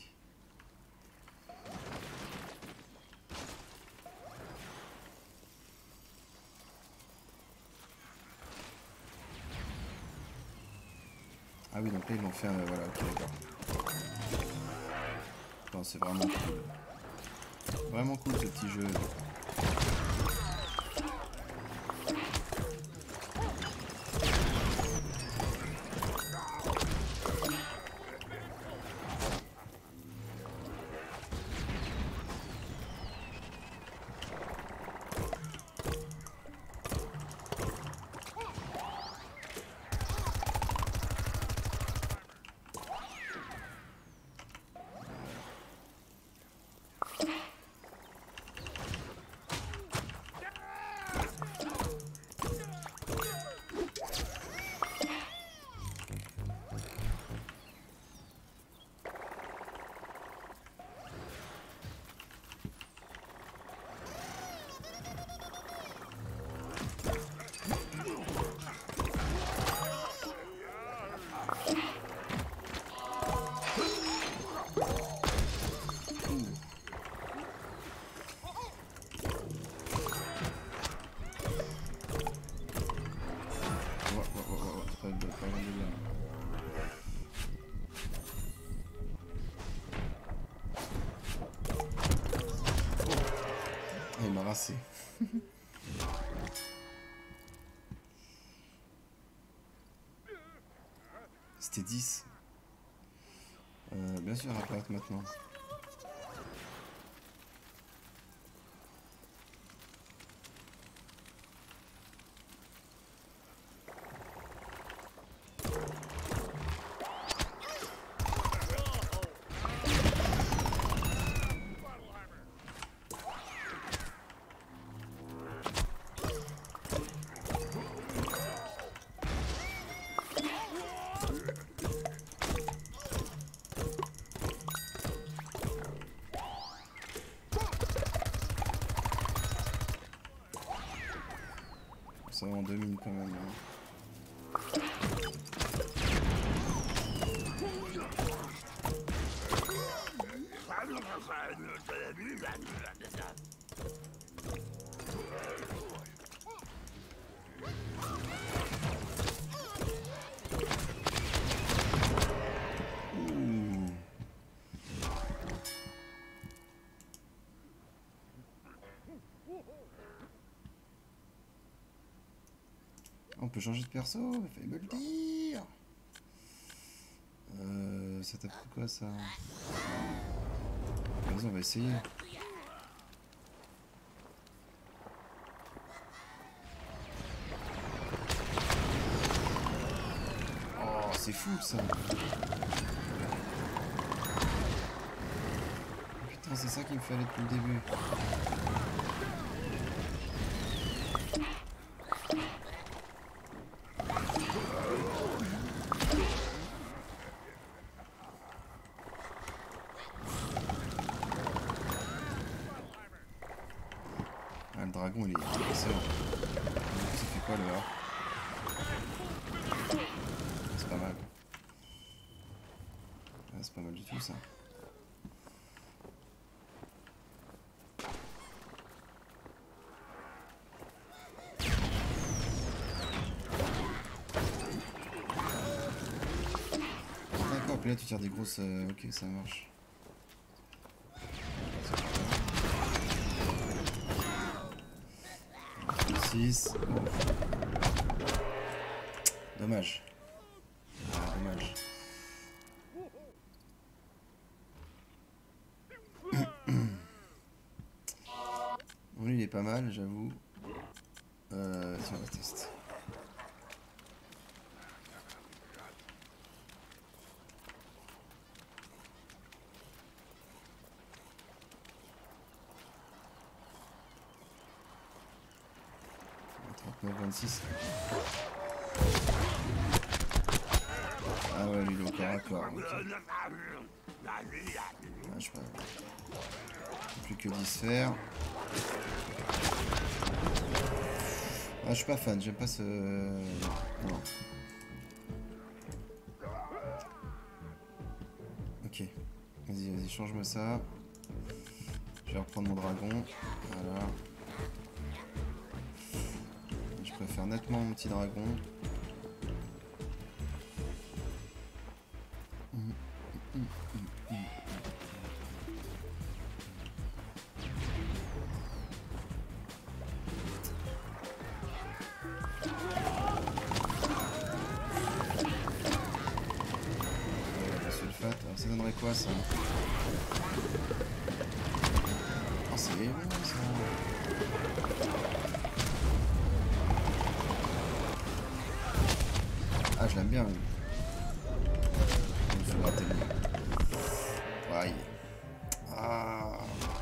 Ah oui, donc là ils l'ont fait un... voilà, ok, d'accord. Bon, c'est vraiment cool. Vraiment cool ce petit jeu. Il m'a rincé. C'était 10. Bien sûr, apparaître maintenant. Ça on domine quand même. Hein. On peut changer de perso, il fallait me le dire. Ça t'a pris quoi ça? Vas-y, on va essayer. Oh, c'est fou ça. Putain, c'est ça qu'il me fallait depuis le début. Ah, le dragon il est excellent. Ça fait quoi le A? C'est pas mal. Ah, c'est pas mal du tout ça. D'accord, puis là tu tires des grosses... ok, ça marche. 6. Dommage. Ah, dommage. Bon, lui il est pas mal, j'avoue. Si on va tester. 26. Ah ouais, lui, il est au corps à corps. Okay. Ah, je sais pas. Plus que 10 sphères. Ah, je suis pas fan, j'aime pas ce... Non. Ok. Vas-y, change-moi ça. Je vais reprendre mon dragon. Voilà. Je préfère nettement mon petit dragon. Alors ça donnerait quoi ça? Oh c'est bon ça. Ah je l'aime bien lui. Je me suis raté lui. Aïe. Ah.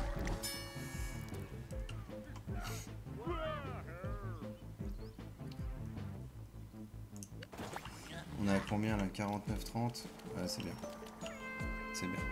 On est à combien là? 49-30. Ouais c'est bien. C'est bien.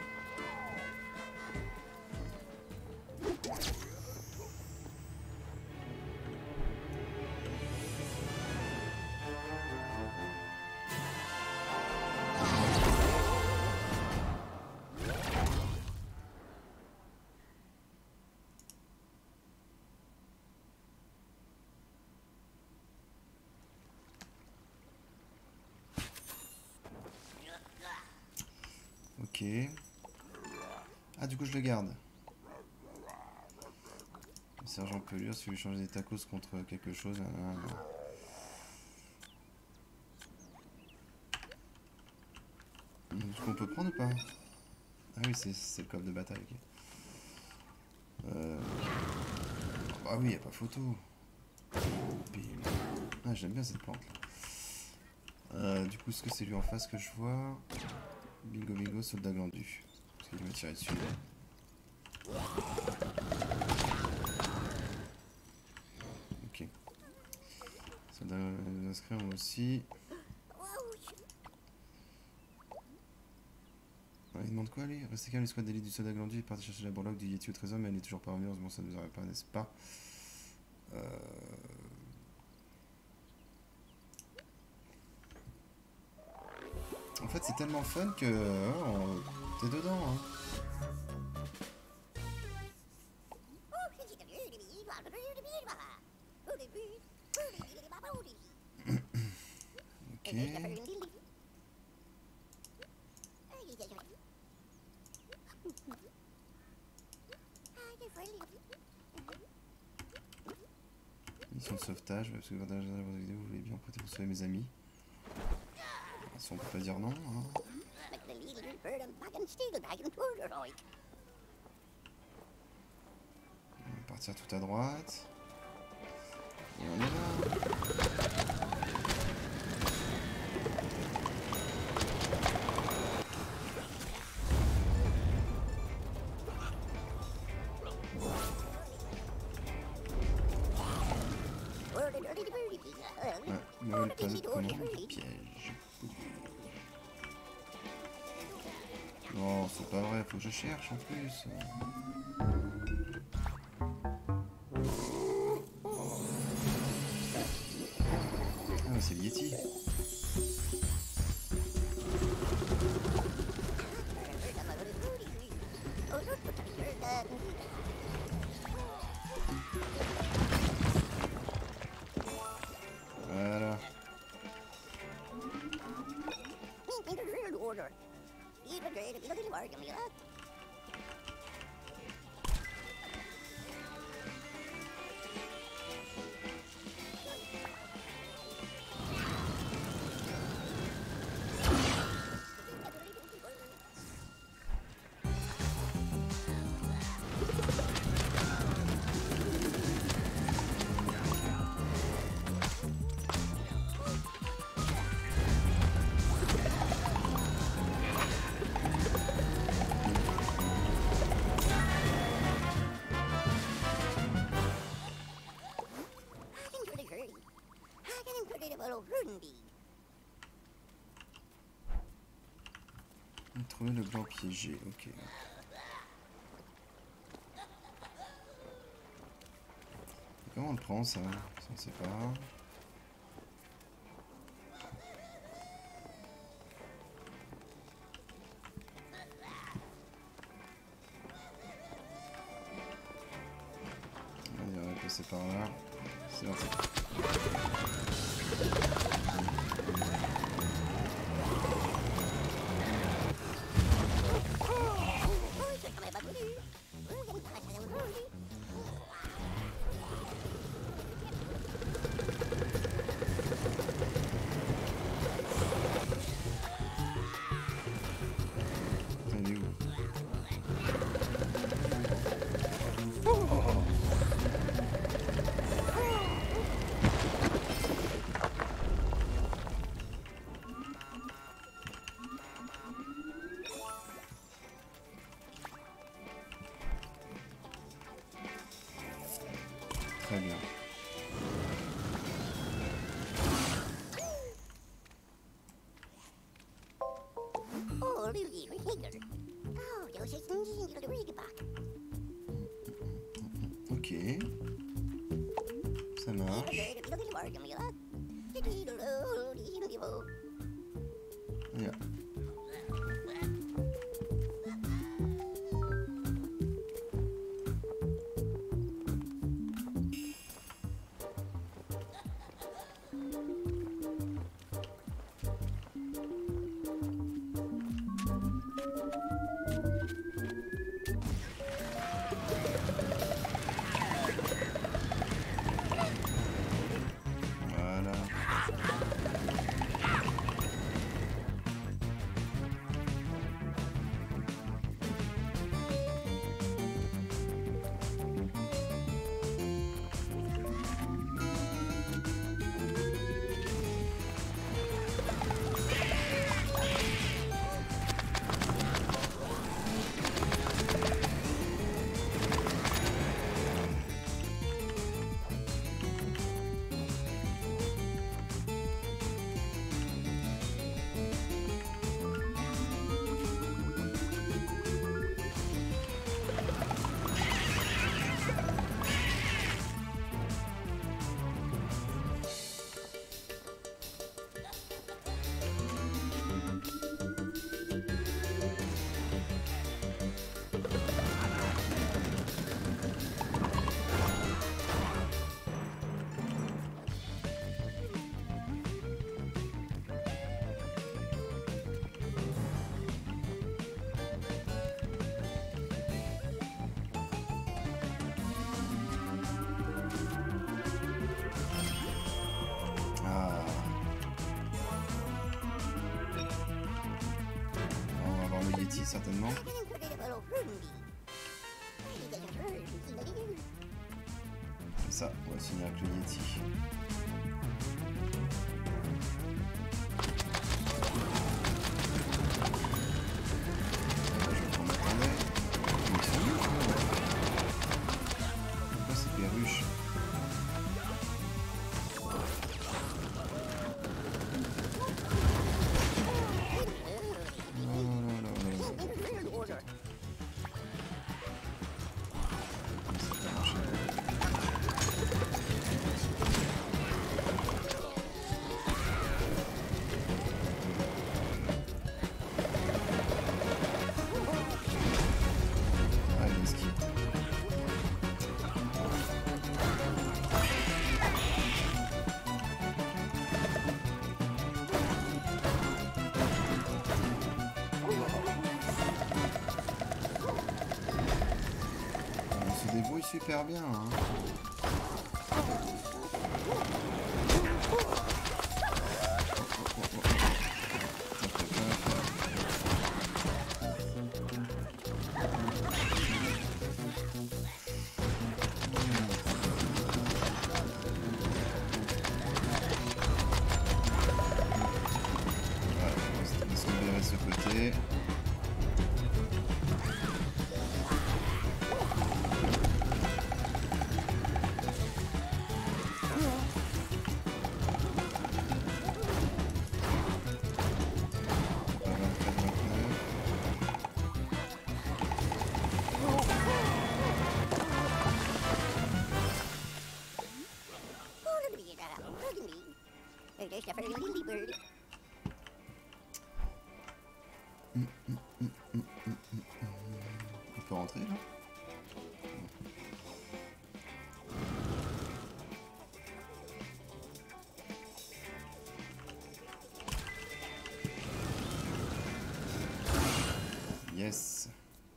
Ok. Ah, du coup, je le garde. Le sergent Pelure, si vous voulez changer des tacos contre quelque chose. Est-ce qu'on peut prendre ou pas? Ah oui, c'est le coffre de bataille. Okay. Ah oui, y a pas photo. Ah, j'aime bien cette plante. Du coup, est-ce que c'est lui en face que je vois? Bingo bingo, soldat glandu. Parce qu'il m'a tiré dessus. Ok. Soldat inscrit moi aussi. Ah, il demande quoi lui? Restez calme, l'escouade d'élite du soldat glandu est parti chercher la burloque du Yeti au trésor, mais elle n'est toujours pas revenue. Heureusement, ça ne nous aurait pas, n'est-ce pas? En fait, c'est tellement fun que t'es dedans. Hein. Ok. Mission de sauvetage, parce que quand dans votre vidéo, vous voulez bien prêter pour sauver mes amis. On peut pas dire non. Hein. On va partir tout à droite. Et on est là. Nouvelle phase de commande, piège. Non, c'est pas vrai, faut que je cherche en plus. Ah, mais c'est le Yeti. Voilà. Trouver le blanc piégé, ok. Comment on le prend ça? Ça on sait pas. On va passer par là. C'est parti. Elle est où? Très bien. Ok. Ça marche. Voilà. Voilà. Ah. On va avoir le Yeti certainement. C'est ça, on va finir avec le Yeti. Je vais prendre attendez. Ils sont nuls, pourquoi ces perruches? On se débrouille super bien, hein. Ce côté. On peut rentrer là? Yes.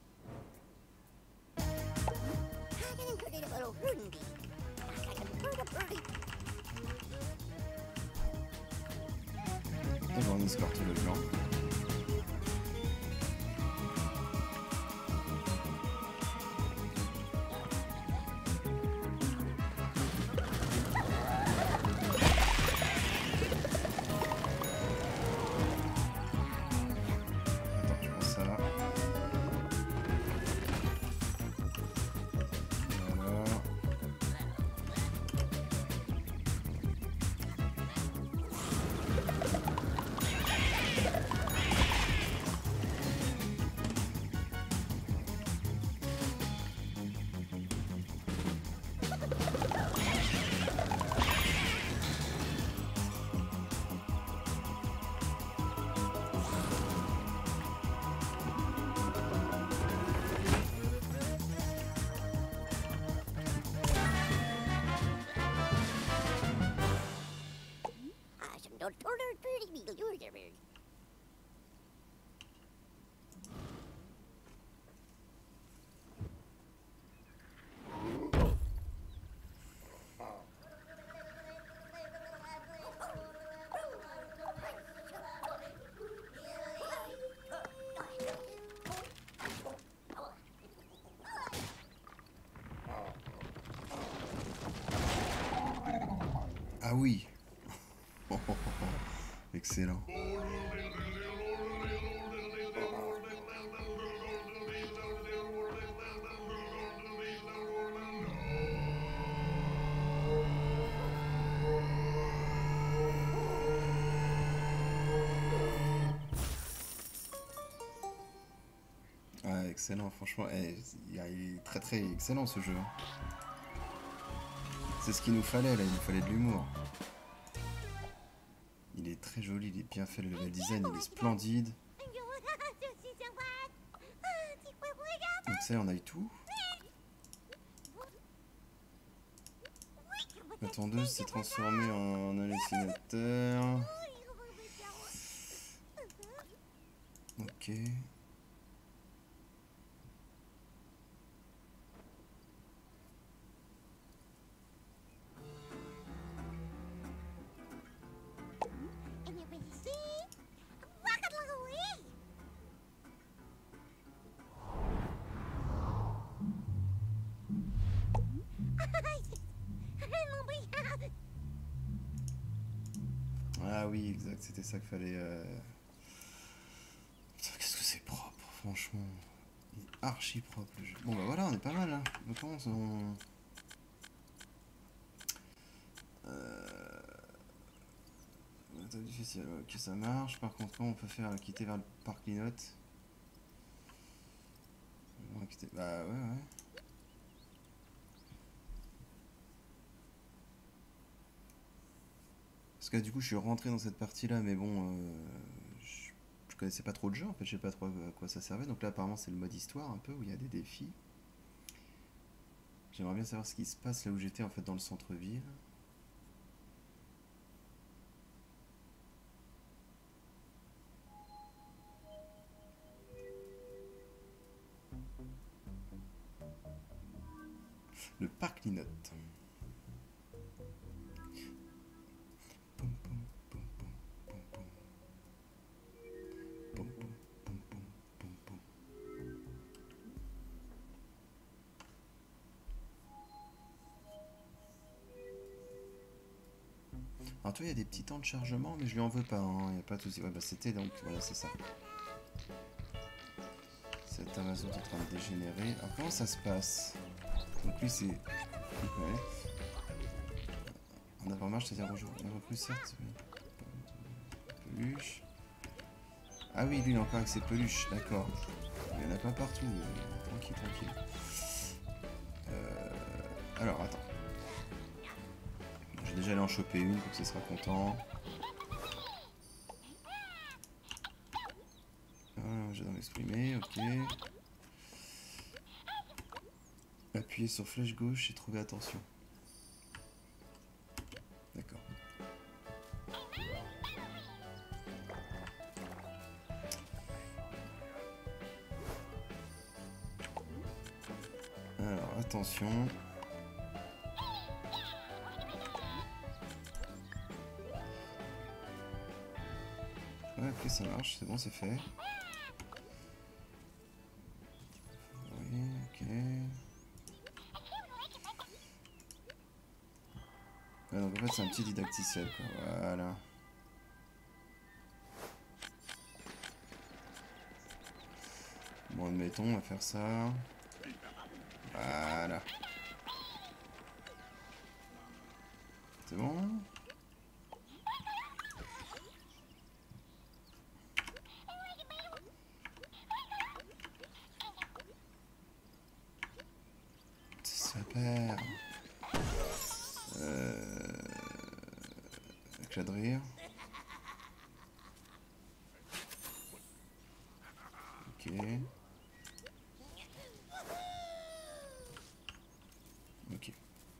Et bon, on escorte le blanc. Ah oui. Excellent. Ah, excellent, franchement, il est très très excellent ce jeu. C'est ce qu'il nous fallait là, il nous fallait de l'humour. Il est très joli, il est bien fait, le level design, il est splendide. Donc ça, on a eu tout. La tondeuse s'est transformée en hallucinateur. Ok. Ah oui, exact, c'était ça qu'il fallait... Putain, qu'est-ce que c'est propre, franchement. Il est archi propre le jeu. Bon bah voilà, on est pas mal, hein. Donc on... difficile, ok ça marche. Par contre, on peut faire quitter vers le parc Linotte. Bah ouais, ouais. Parce que du coup, je suis rentré dans cette partie-là, mais bon, je connaissais pas trop le jeu, en fait, je sais pas trop à quoi ça servait. Donc là, apparemment, c'est le mode histoire, un peu, où il y a des défis. J'aimerais bien savoir ce qui se passe là où j'étais, en fait, dans le centre-ville. Le parc Linotte. Alors toi, il y a des petits temps de chargement, mais je lui en veux pas, hein. Il n'y a pas de souci. Ouais, bah c'était donc, voilà, c'est ça. Cet Amazon est en train de dégénérer. Alors comment ça se passe? Donc lui, c'est... Ouais. En avant-marche, c'est-à-dire bonjour. Il a repris certes. Peluche. Ah oui, lui, il est encore avec ses peluches, d'accord. Il n'y en a pas partout. Tranquille, tranquille. Alors, attends. Je vais déjà aller en choper une, donc ce sera content. J'ai dans l'exprimer, ok. Appuyez sur flèche gauche et trouver attention. D'accord. Alors, attention. Ouais, ok, ça marche, c'est bon, c'est fait. Oui, ok. Ouais, donc en fait, c'est un petit didacticiel, quoi. Voilà. Bon, admettons, on va faire ça. Voilà. C'est bon? Super. Éclat de rire. Ok. Ok.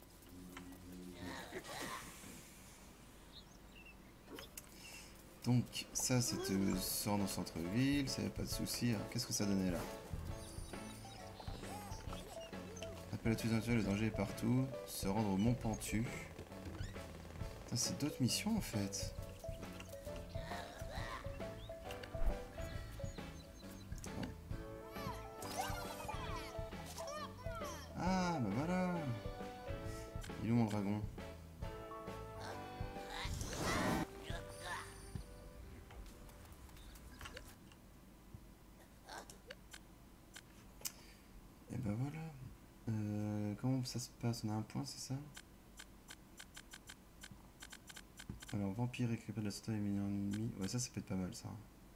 Donc, ça, c'est se rendre au centre-ville, ça y a pas de souci. Alors, qu'est-ce que ça donnait là? Appel à tous naturels, le danger est partout. Se rendre au Mont Pentu. C'est d'autres missions en fait. Ah, bah voilà. Il est où mon dragon? Et bah voilà. Comment ça se passe? On a un point, c'est ça? Alors, vampire récupère de la santé éminent ennemi. Ouais, ça peut être pas mal ça.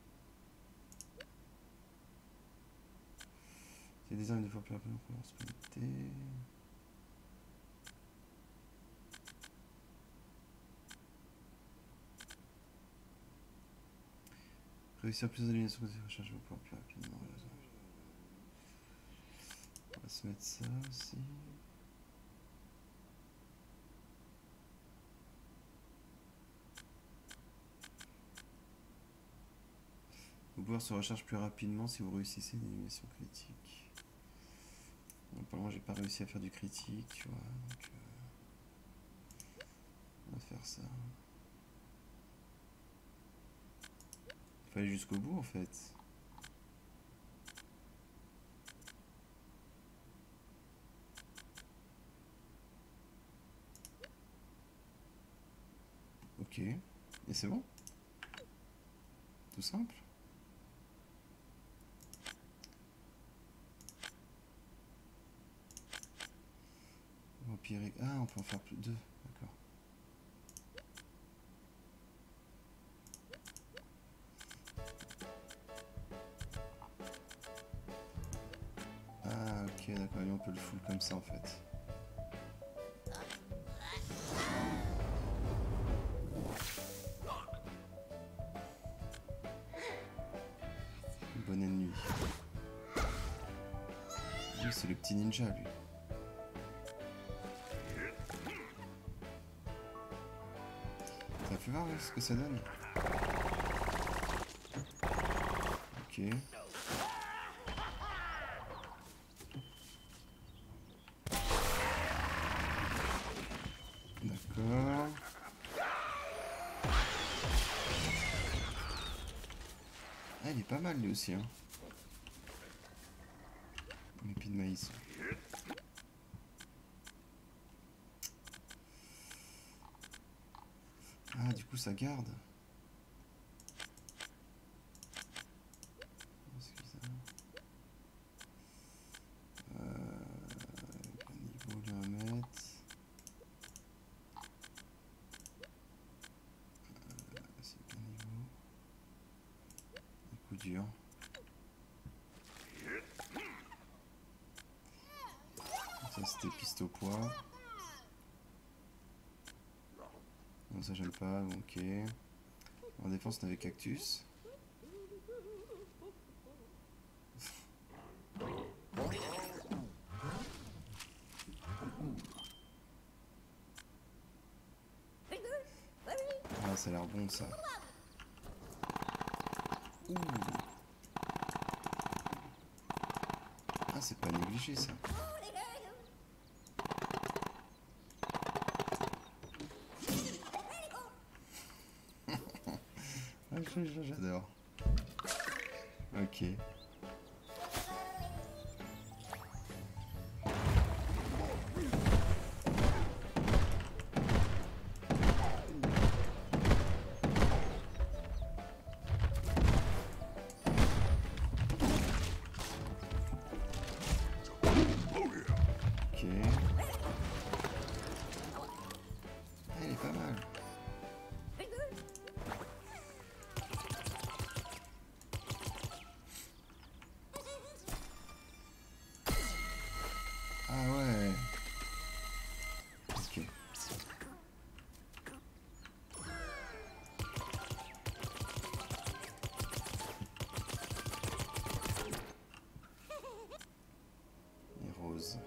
C'est des armes de vampire pour respecter. Réussir plus d'élimination que des recherches, je vais pouvoir plus rapidement. On va se mettre ça aussi. Vos pouvoirs se rechargent plus rapidement si vous réussissez une élimination critique. Donc, pour le moment, j'ai pas réussi à faire du critique, tu vois. Donc, on va faire ça. Il faut aller jusqu'au bout en fait. Ok. Et c'est bon? Tout simple? Vampirique. Ah, on peut en faire plus de deux. D'accord. Ah, ok, d'accord. Et on peut le full comme ça en fait. Bonne nuit. Lui, c'est le petit ninja, lui. T'as pu voir ce que ça donne? Ok. D'accord. Ah, il est pas mal lui aussi, hein. Un épi de maïs. Ah, du coup, ça garde. Niveau lui remettre. C'est quel niveau? Un coup dur. Ça, c'était piste au poids. Non, ça j'aime pas, ok. En défense, on avait cactus. ça a l'air bon ça. Ouh. Ah, c'est pas négligé ça. Ah, j'adore. Ok. Ah ouais. Ok. Les roses.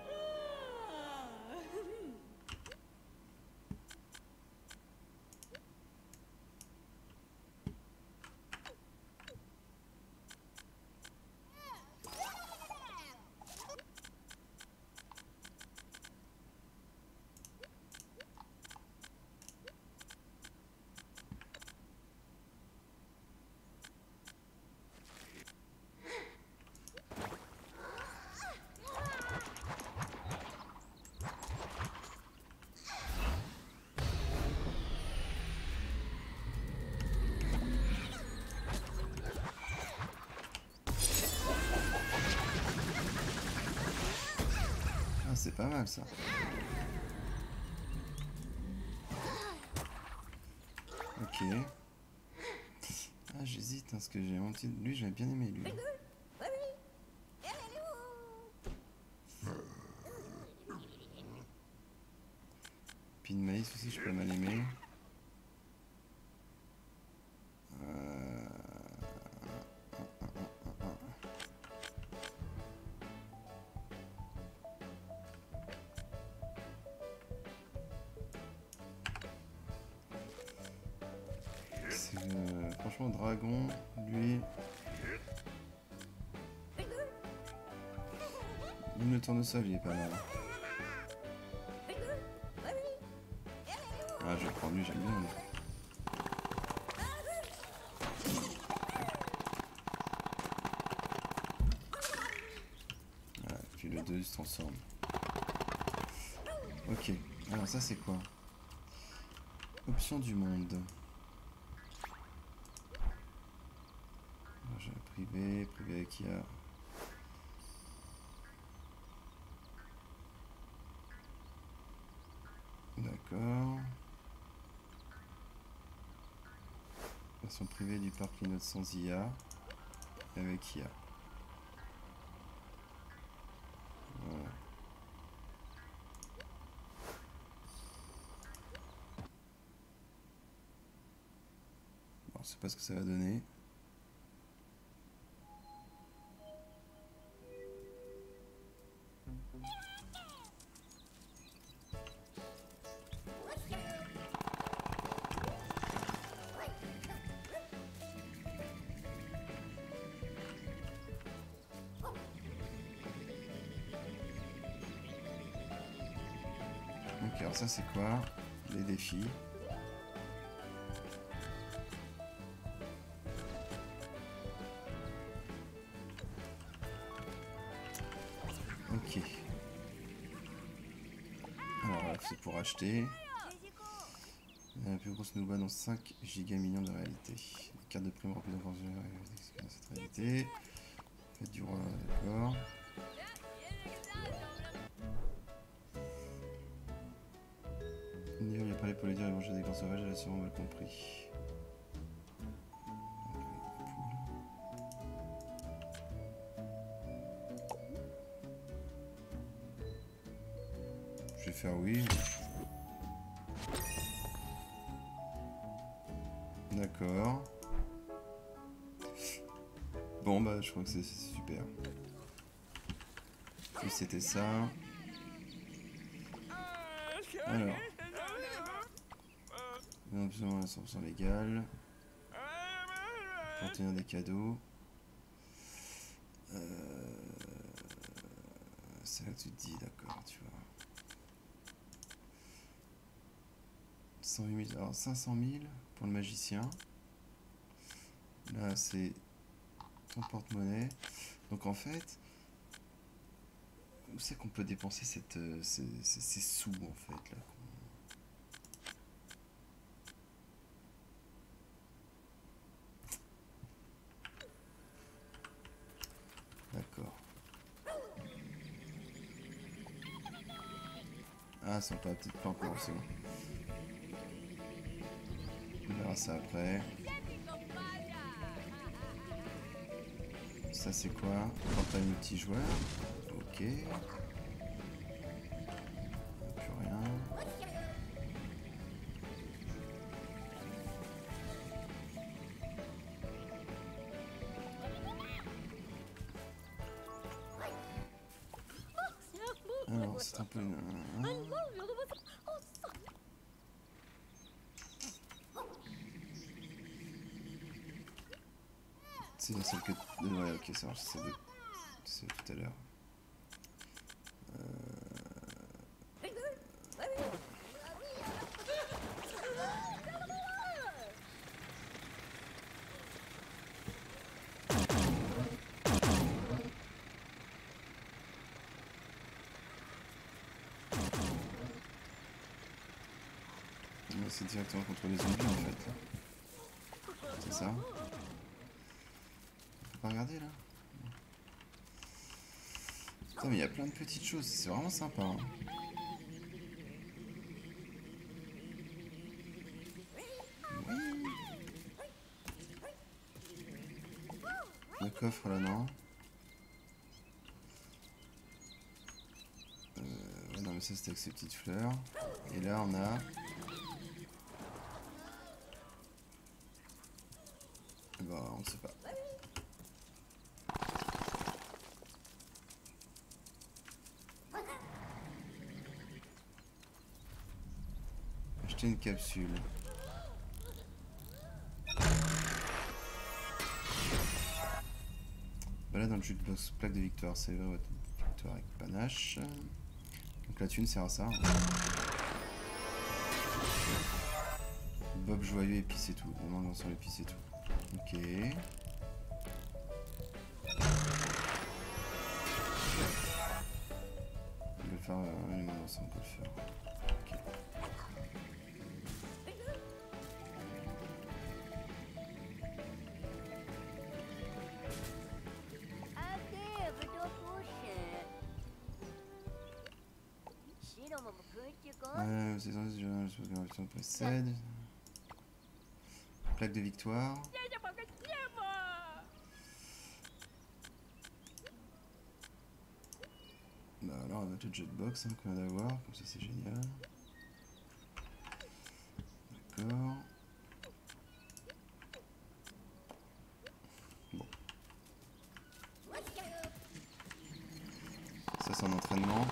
Ah, c'est pas mal ça. Ok. Ah, j'hésite, hein, parce que j'ai un petit... Lui, j'avais bien aimé, lui. Pin maïs aussi, je peux mal aimer. Franchement, dragon, lui... Même le tournesol, il est pas mal. Ah, je vais prendre lui, j'aime bien. Lui. Voilà, puis le 2 se transforme. Ok, alors ça c'est quoi? Option du monde. J'ai privé avec IA. D'accord. Version privée du parc Linote sans IA. Avec IA. Voilà. Bon, je sais pas ce que ça va donner. Ok, alors ça c'est quoi? Les défis. Ok. Alors c'est pour acheter. La plus grosse Nouba dans 5 gigamillions de réalité. Les cartes de prime remplies d'informations dans cette réalité. Faites du roi, d'accord. Il n'y a pas les polédières et manger des grands sauvages, elle a sûrement mal compris. Je vais faire oui. D'accord. Bon bah je crois que c'est super. Et c'était ça. Alors. Non, absolument à 100% légal. Contenir des cadeaux. C'est là que tu te dis, d'accord, tu vois. 108 000, alors 500 000 pour le magicien. Là, c'est ton porte-monnaie. Donc en fait, où c'est qu'on peut dépenser ces sous en fait là? D'accord. Ah, sympa, petite pas encore, c'est bon. On verra ça après. Ça c'est quoi? Portail multijoueur. Ok. Plus rien. Alors c'est un peu... C'est celle que... Ouais, ok, ça marche, c'est tout à l'heure. C'est directement contre les zombies en fait. C'est ça? Faut pas regarder là? Putain mais il y a plein de petites choses, c'est vraiment sympa. Hein. Oui. Le coffre là non. Ouais, non mais ça c'était avec ces petites fleurs. Et là on a... Bah on ne sait pas. Acheter une capsule. Voilà dans le jukebox, plaque de victoire, c'est votre victoire avec panache. Donc la thune sert à ça. Bob joyeux et puis c'est tout. On en sur les puis c'est tout. Ok. On peut le faire. Non, ça on peut le faire. Ok. C'est censé je précède. Plaque de victoire. Bah alors on a notre jetbox hein, qu'on vient d'avoir, comme ça c'est génial. D'accord. Bon. Ça c'est en entraînement.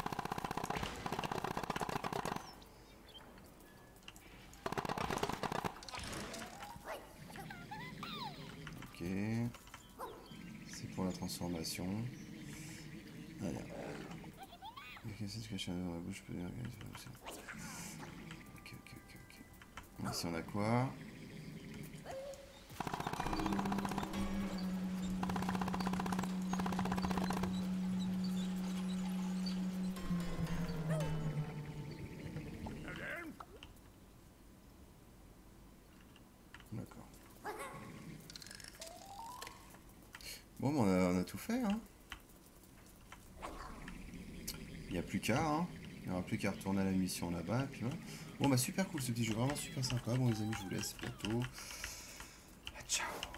Ok. C'est pour la transformation. Allez. Ok, c'est ce que je dans la bouche, je peux dire. Ok. Ici on a quoi? D'accord. Bon, on a tout fait, hein. Il n'y a plus qu'à, hein. Il n'y aura plus qu'à retourner à la mission là-bas, et puis voilà. Bon, bah super cool ce petit jeu, vraiment super sympa. Bon les amis, je vous laisse bientôt. Ciao.